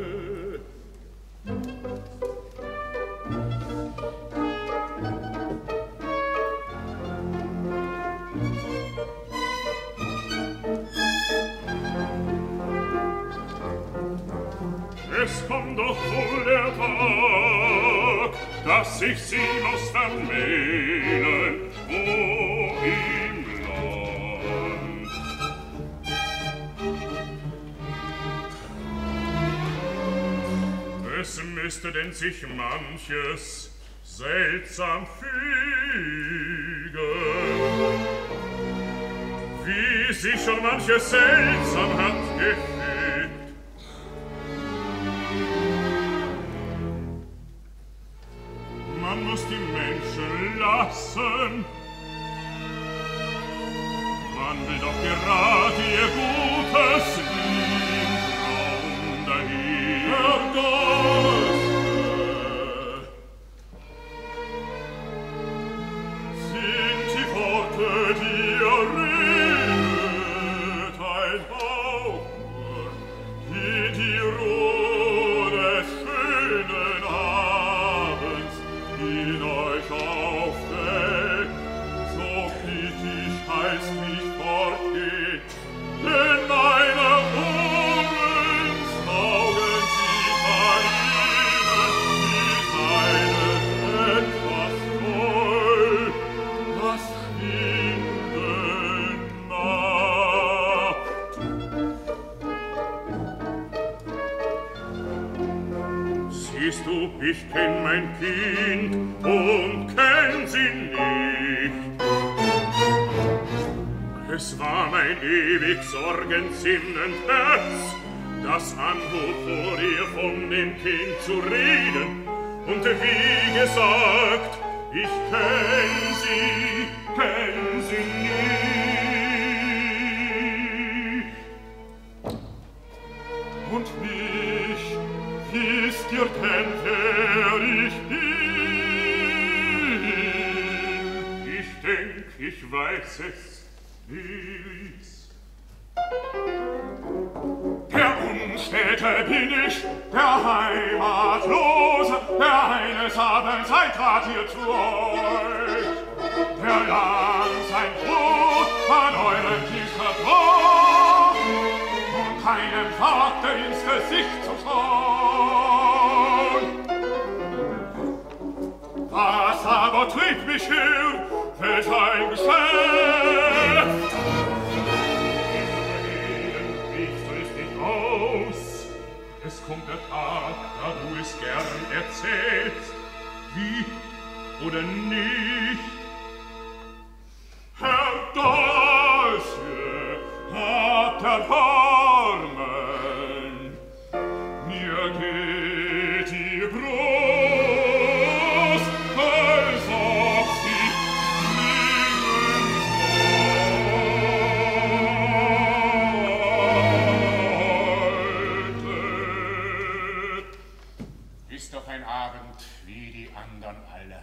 Es kommt doch wohl der Tag, dass ich sie muss vermählen, wo im Land. Es müsste denn sich manches seltsam fügen, wie sich schon manches seltsam hat gefügt. Man muss die Menschen lassen. Man will doch gerade ihr Gutes im Traum dahin. Herr Gassje. Sind die Worte, die ihr redet, ein Hauch nur, die die Ruhe des schönen Abends in euch aufweckt, so kritisch heißt nicht fortgehen, denn meine Ohren saugen sie bei ihnen, die seinen etwas voll, das Schwindeln macht. Siehst du, ich kenn mein Kind und kenn sie nicht. Es war mein ewig sorgensinnend Herz, das anhob vor ihr von dem Kind zu reden. Und wie gesagt, ich kenn sie, kenn sie nicht. Und mich, wisst ihr denn, wer ich bin? Ich denk, ich weiß es, Lilis. Der Unstäte bin ich, der Heimatlose, der eines Abends eintrat hier zu euch, der lang sein Brot an eurem Tisch vertrag und keinem Vater ins Gesicht zu schauen. Was aber trieb mich hier, welch ein Geschäft? Es kommt der Tag, da du es gern erzählst, wie oder nicht. Herr Gassje, habt Erbarmen, mir geht die Brust, als ob sie springen sollte. Ist doch ein Abend wie die andern alle.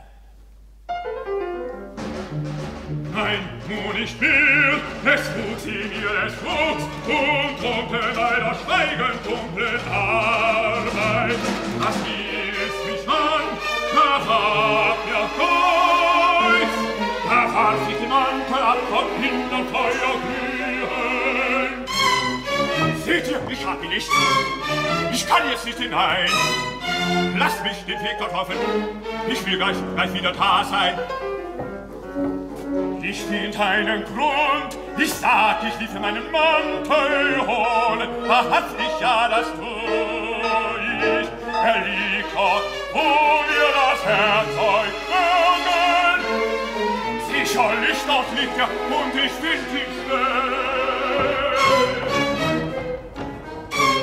Nein, nur nicht mehr, es tut sie mir es Fuchs und trunken leider schweigend dunklen Arbeit. Das wies mich an, da war mir Kreuz, da warf sich die Mantel ab von hinten Feuer glühen. Seht ihr, ich hab ihn nicht, ich kann jetzt nicht hinein. Lasst mich den Weg dort hoffen, ich will gleich, gleich wieder da sein. Ich find einen Grund, ich sag, ich lief meinen Mantel holen, da hat ich ja, das tu ich. Er liegt dort, wo wir das Herzog mögen. Sicherlich dort liegt er, und ich find ihn schnell.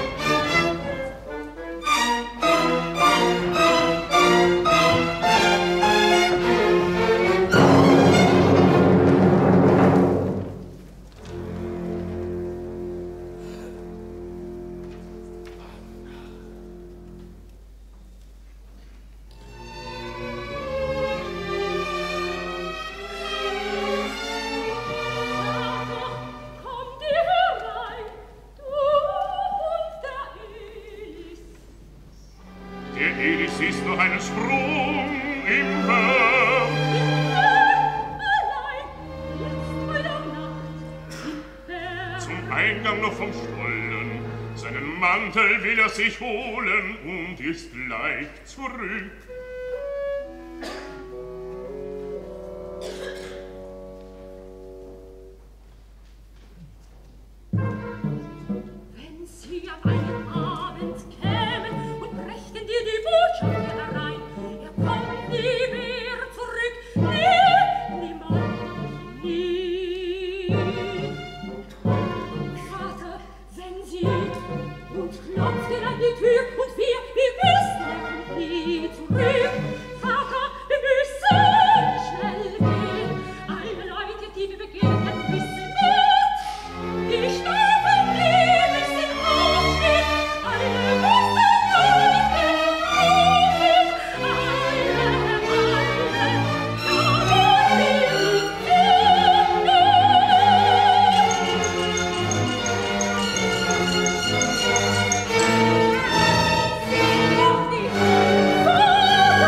noch einen Sprung im Bär. Allein, jetzt bei der Nacht. Zum Eingang noch vom Stollen, seinen Mantel will er sich holen und ist gleich zurück. Wenn sie an einem Abend kämen und brächten dir die Botschaft herein, er kommt nie mehr zurück, nie, niemals, nie. Vater, wenn sie und klopft er an die Tür und wir, wir wissen, er kommt nie zurück. Vater, wir müssen schnell gehen, alle Leute, die wir begegnen, wissen mit. Die schlafen nie, bis sie aufstehen, alle müssen laufen, rufen, alle, alle, ja, wo wir sind.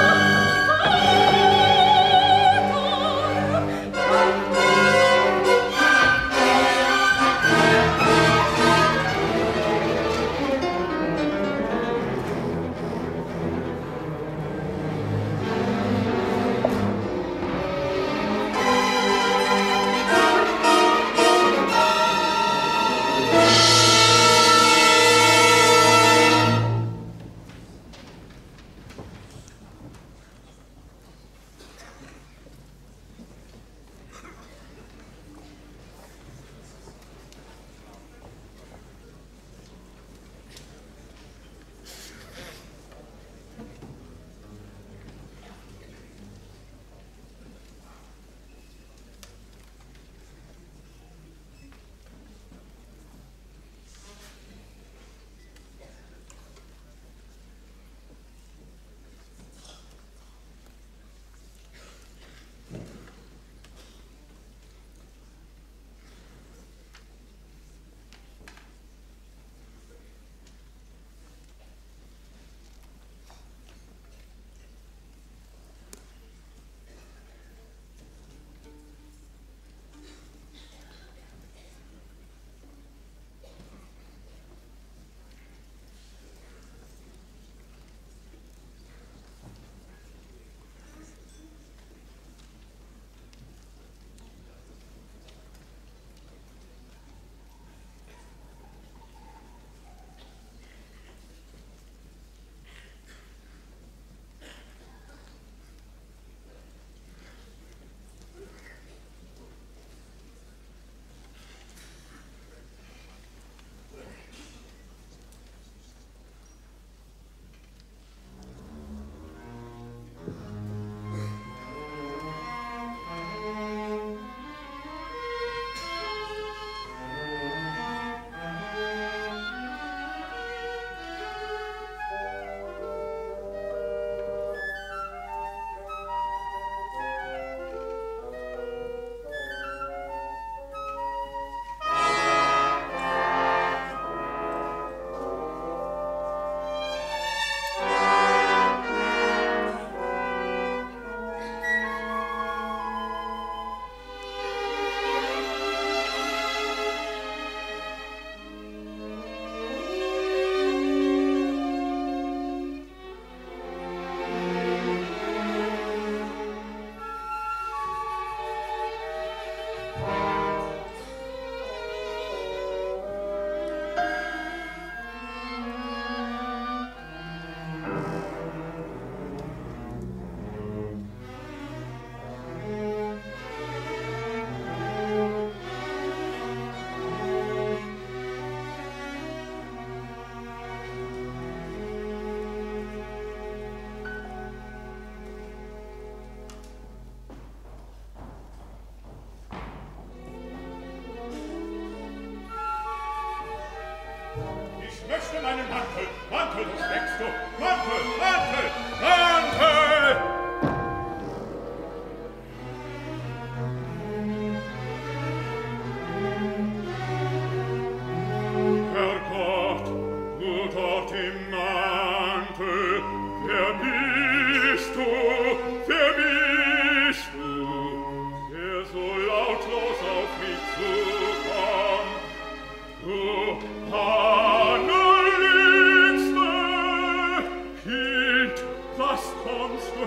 kommst du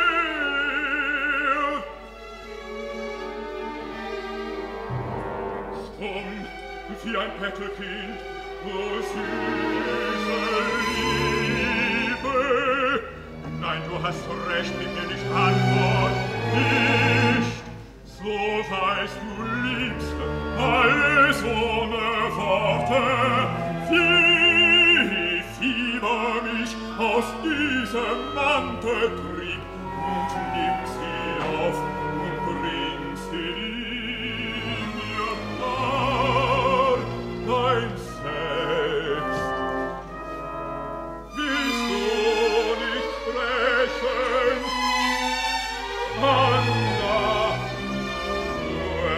her? Stumm, wie ein Bettelkind, o süße Liebe. Nein, du hast recht, gib mir nicht Antwort, nicht. So weißt du, Liebste, alles ohne Worte. Wie Fieber mich aus diesem Mantel trieb und nimm sie auf und bringst ihn in mir nahe, dein Selbst. Willst du nicht sprechen, Anna, du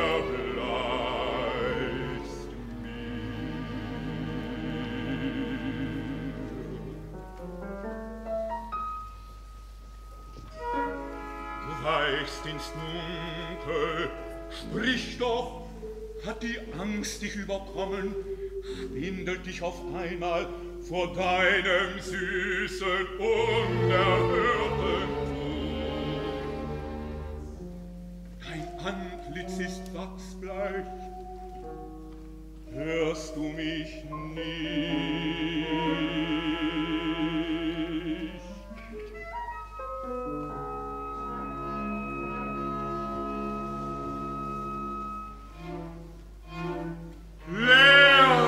erbleibst mir. Du weichst ins Dunkel, sprich doch, hat die Angst dich überkommen, schwindelt dich auf einmal vor deinem süßen, unerhörten Tod. Dein Antlitz ist wachsbleich, hörst du mich nicht? Leer!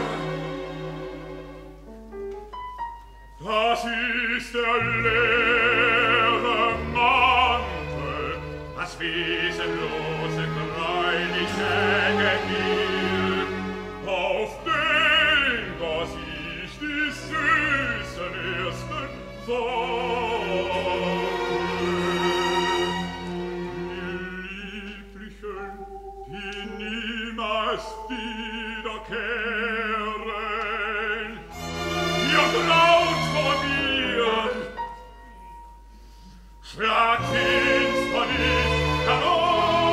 Das ist der leere Mantel, das wesenlose, gräuliche Gebild, auf dem da sich die süßen ersten Worte, die lieblichen, die niemals wiederkehren. Ihr graut vor mir, schlag finsternis herein.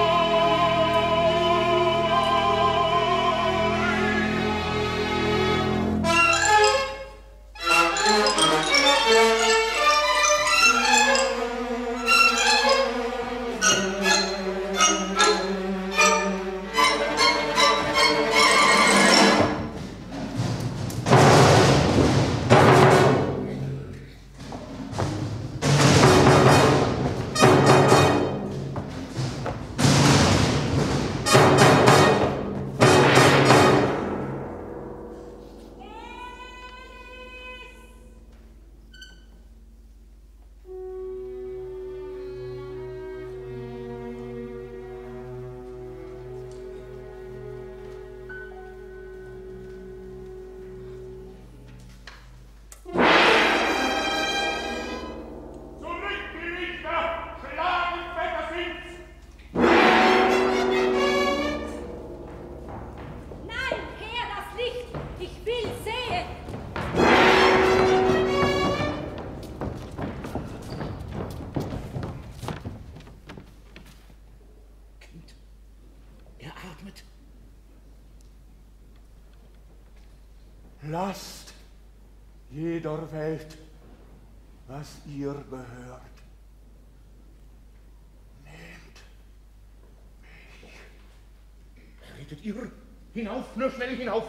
Lasst jeder Welt, was ihr gehört. Nehmt mich. Redet ihr? Hinauf, nur schnell hinauf!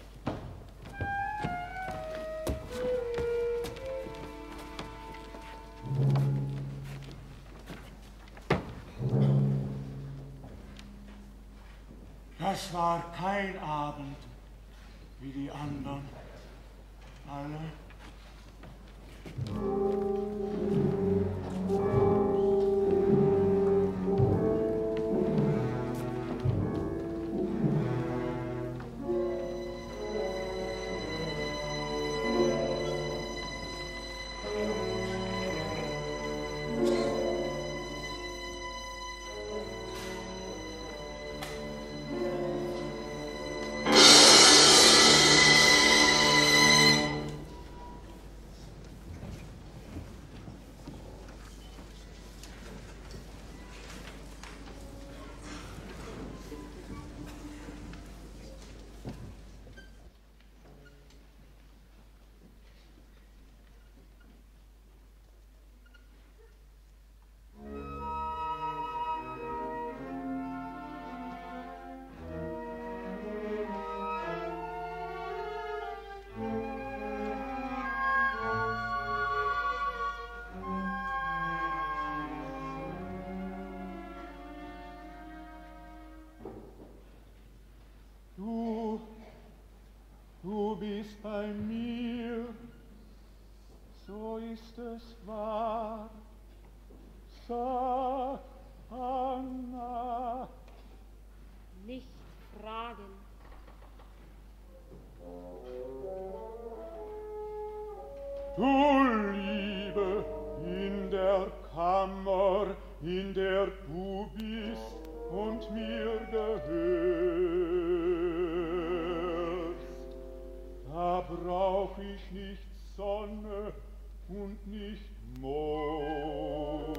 Das war kein Abend wie die anderen. Alle. Kammer, in der du bist und mir gehörst. Da brauch ich nicht Sonne und nicht Mond.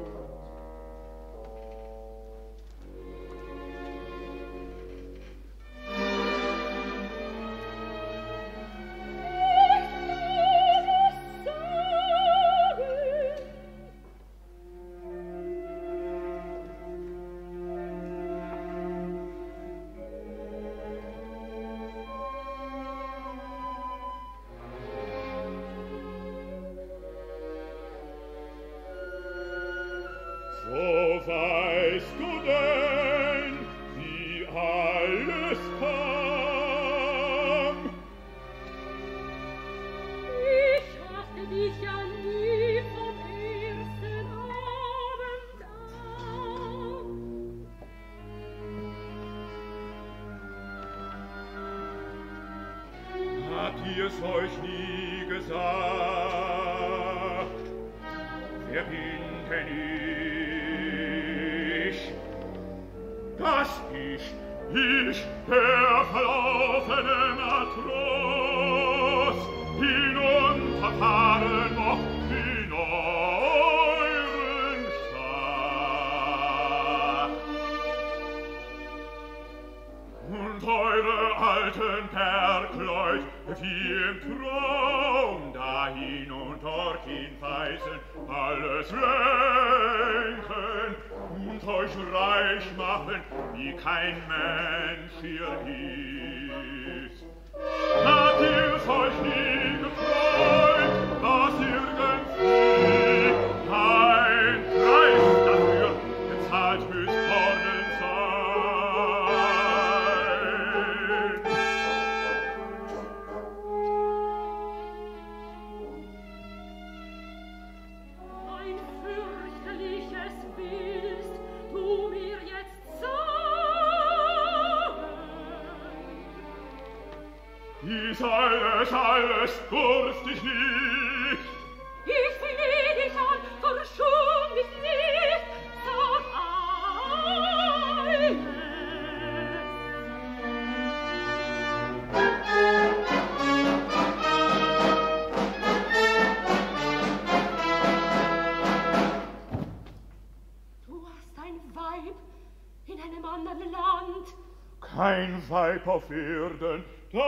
Kein Weib auf Erden,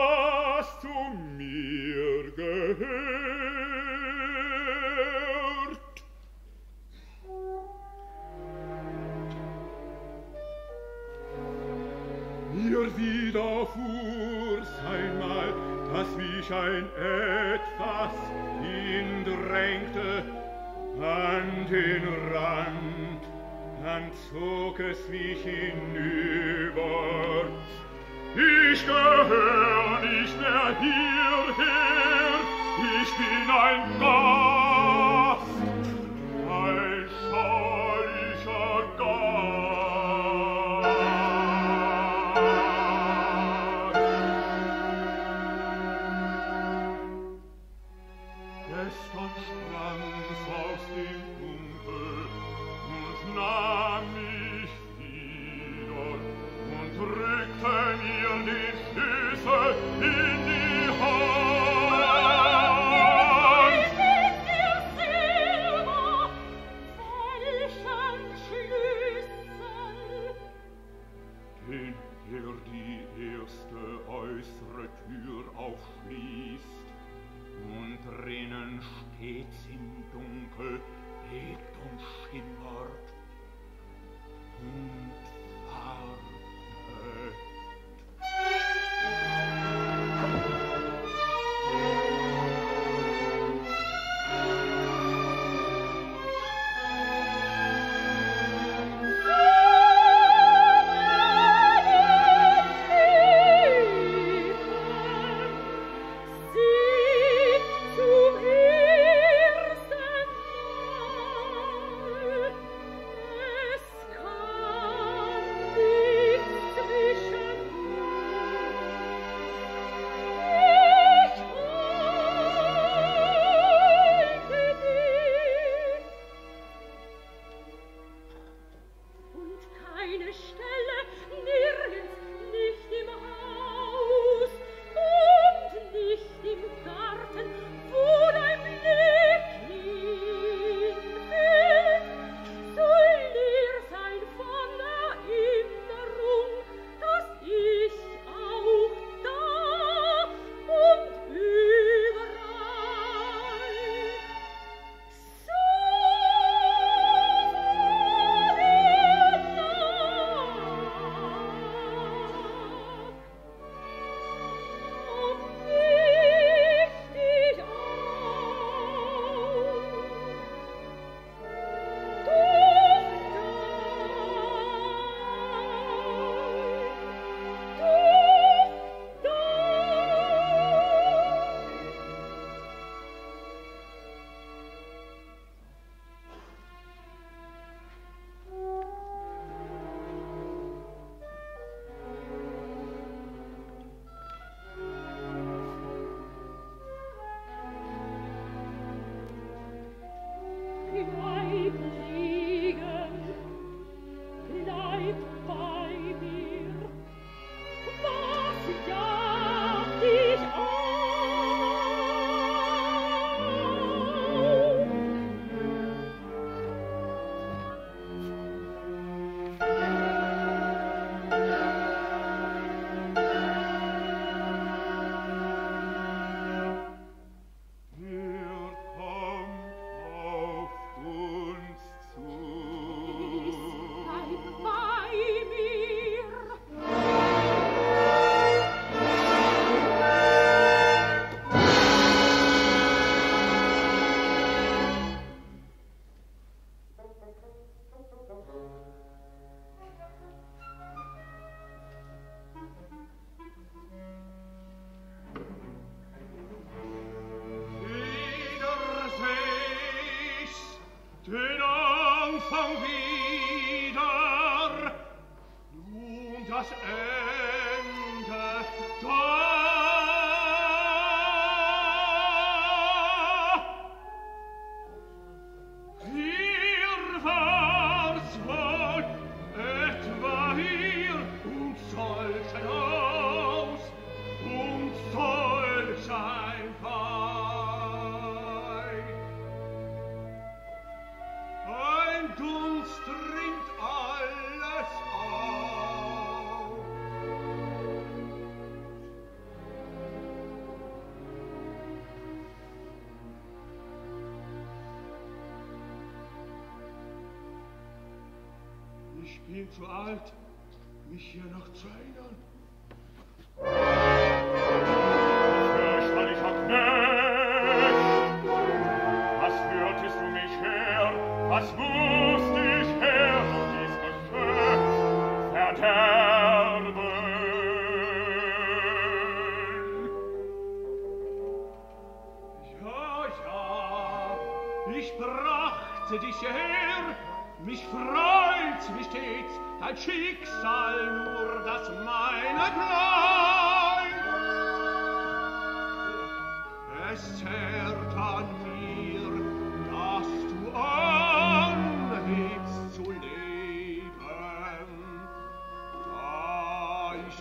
das zu mir gehört. Mir widerfuhr's einmal, dass mich ein Etwas hindrängte an den Rand, dann zog es mich hinüber. Ich gehör nicht mehr hierher, ich bin ein Gast, ein scheußlicher Gast. Gestern sprang's aus dem Dunkel und nahm mich wieder und drückte mir die Schlüssel in die Hand. Ich weiß dir selber, welchen Schlüssel? Den er die erste äußere Tür aufschließt und drinnen stets im Dunkel lebt und schimmert und wartet. Sie zum ersten Mal Anfang wieder, nun das Ende da. Hier war's wohl, etwa hier, und solchen Haus, und solch ein Wein. Ein Dunst dringt alles auf. Ich bin zu alt, mich hier noch zu erinnern. Fürchterlicher Knecht, was führtest du mich her, was wusst ich her, um dies Geschöpf verderben? Ja, ja, ich brachte dich her, mich freut, wie stets, dein Schicksal nur, das meine bleibt. Es zerrt an mir, dass du anhebst zu leben, da ich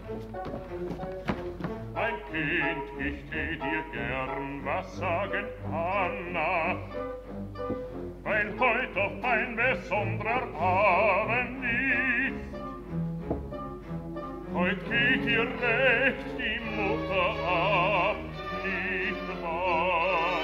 Mein Kind, ich tät dir gern was sagen, Anna, weil heut doch ein besonderer Abend ist. Heut geht ihr recht die Mutter ab, nicht wahr?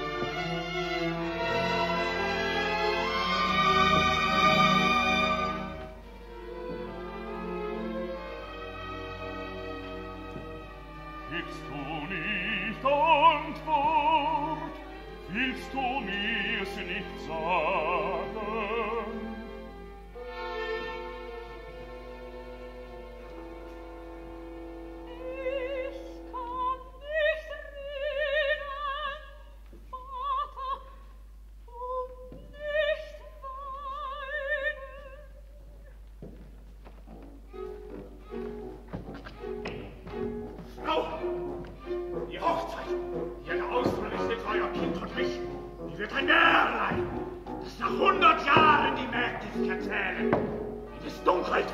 Gibst du nicht Antwort, willst du mir's nicht sagen? Ich kann nicht reden, Vater, und nicht weinen. Frau! Die Hochzeit, die ihr da ausverrichtet für euer Kind und mich, die wird ein Märlein, das nach hundert Jahren die Mägde sich erzählen. Es ist Dunkelheit.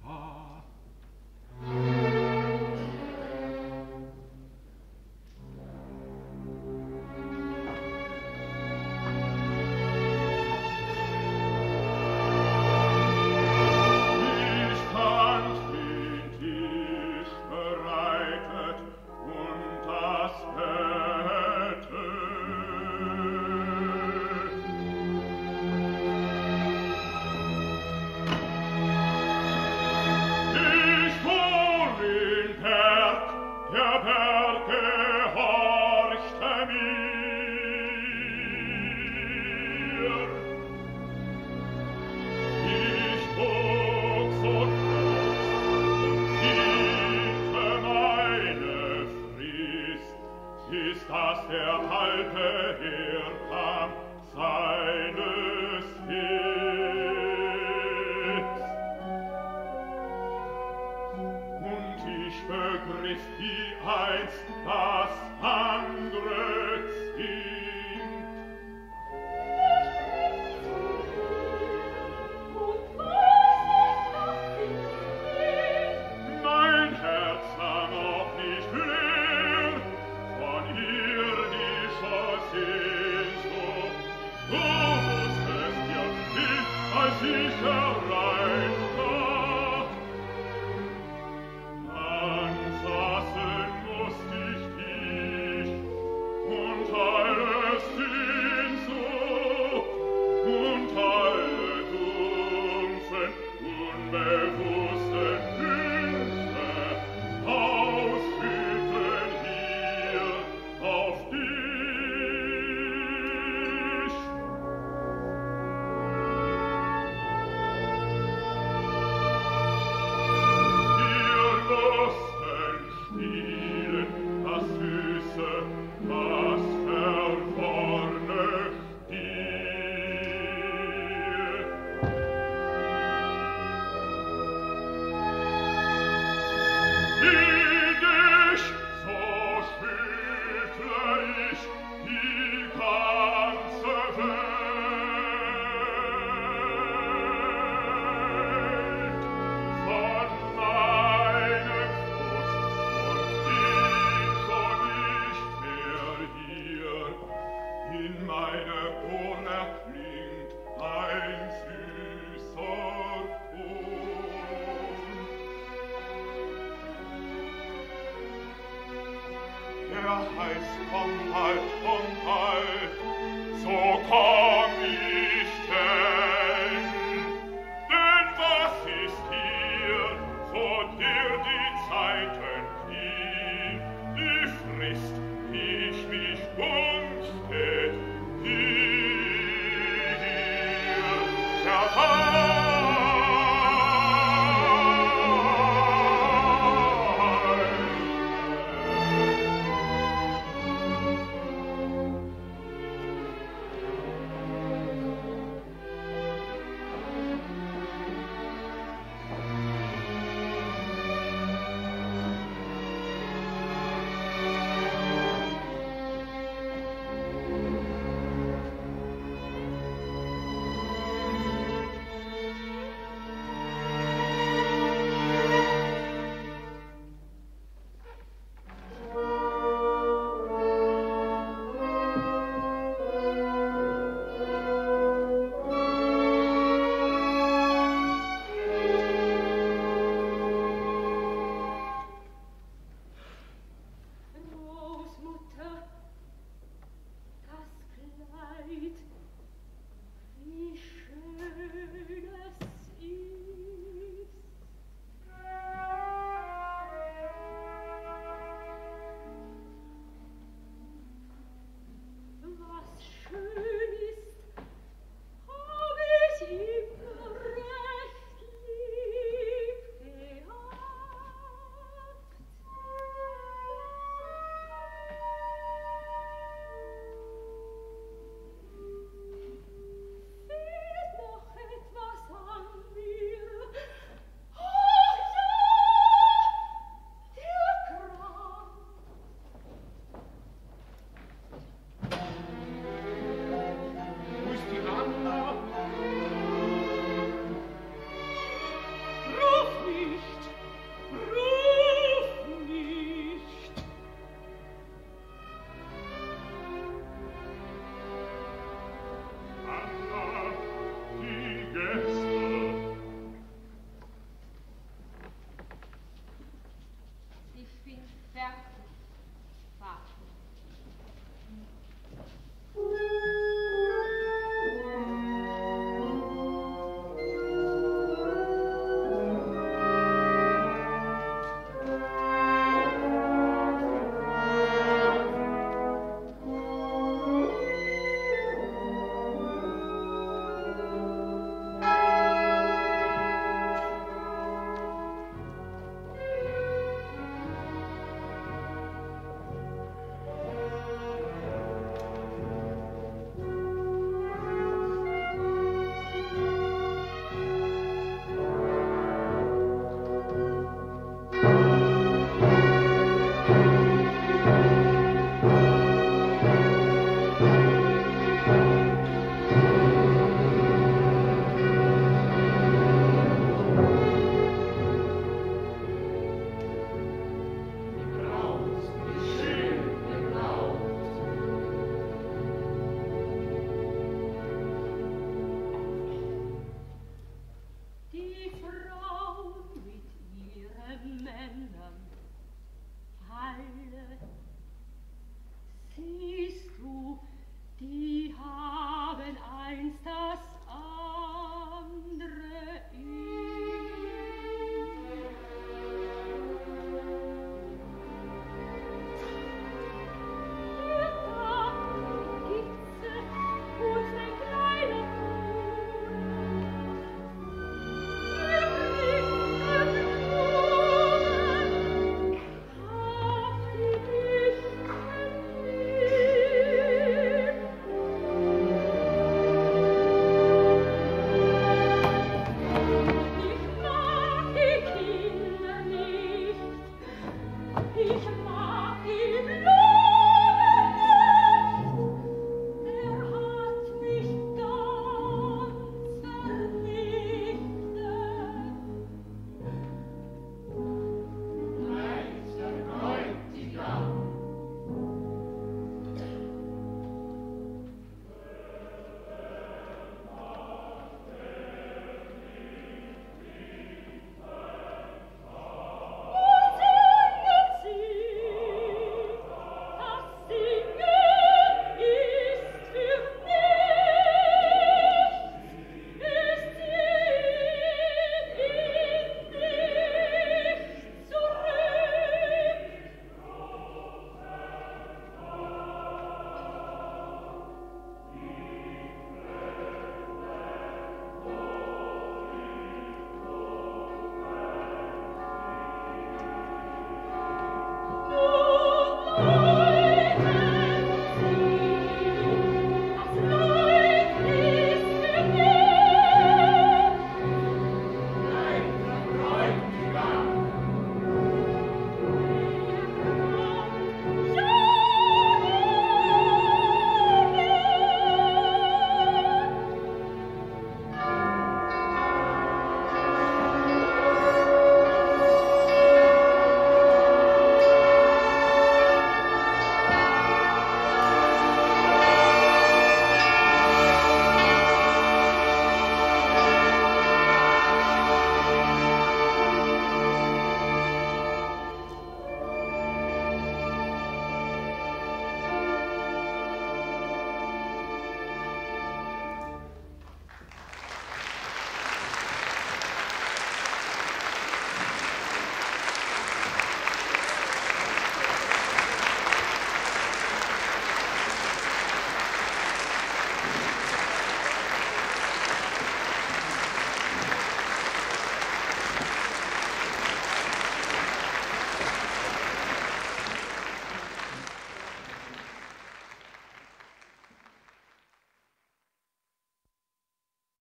Der heißt, komm halt, komm halt, so komm ich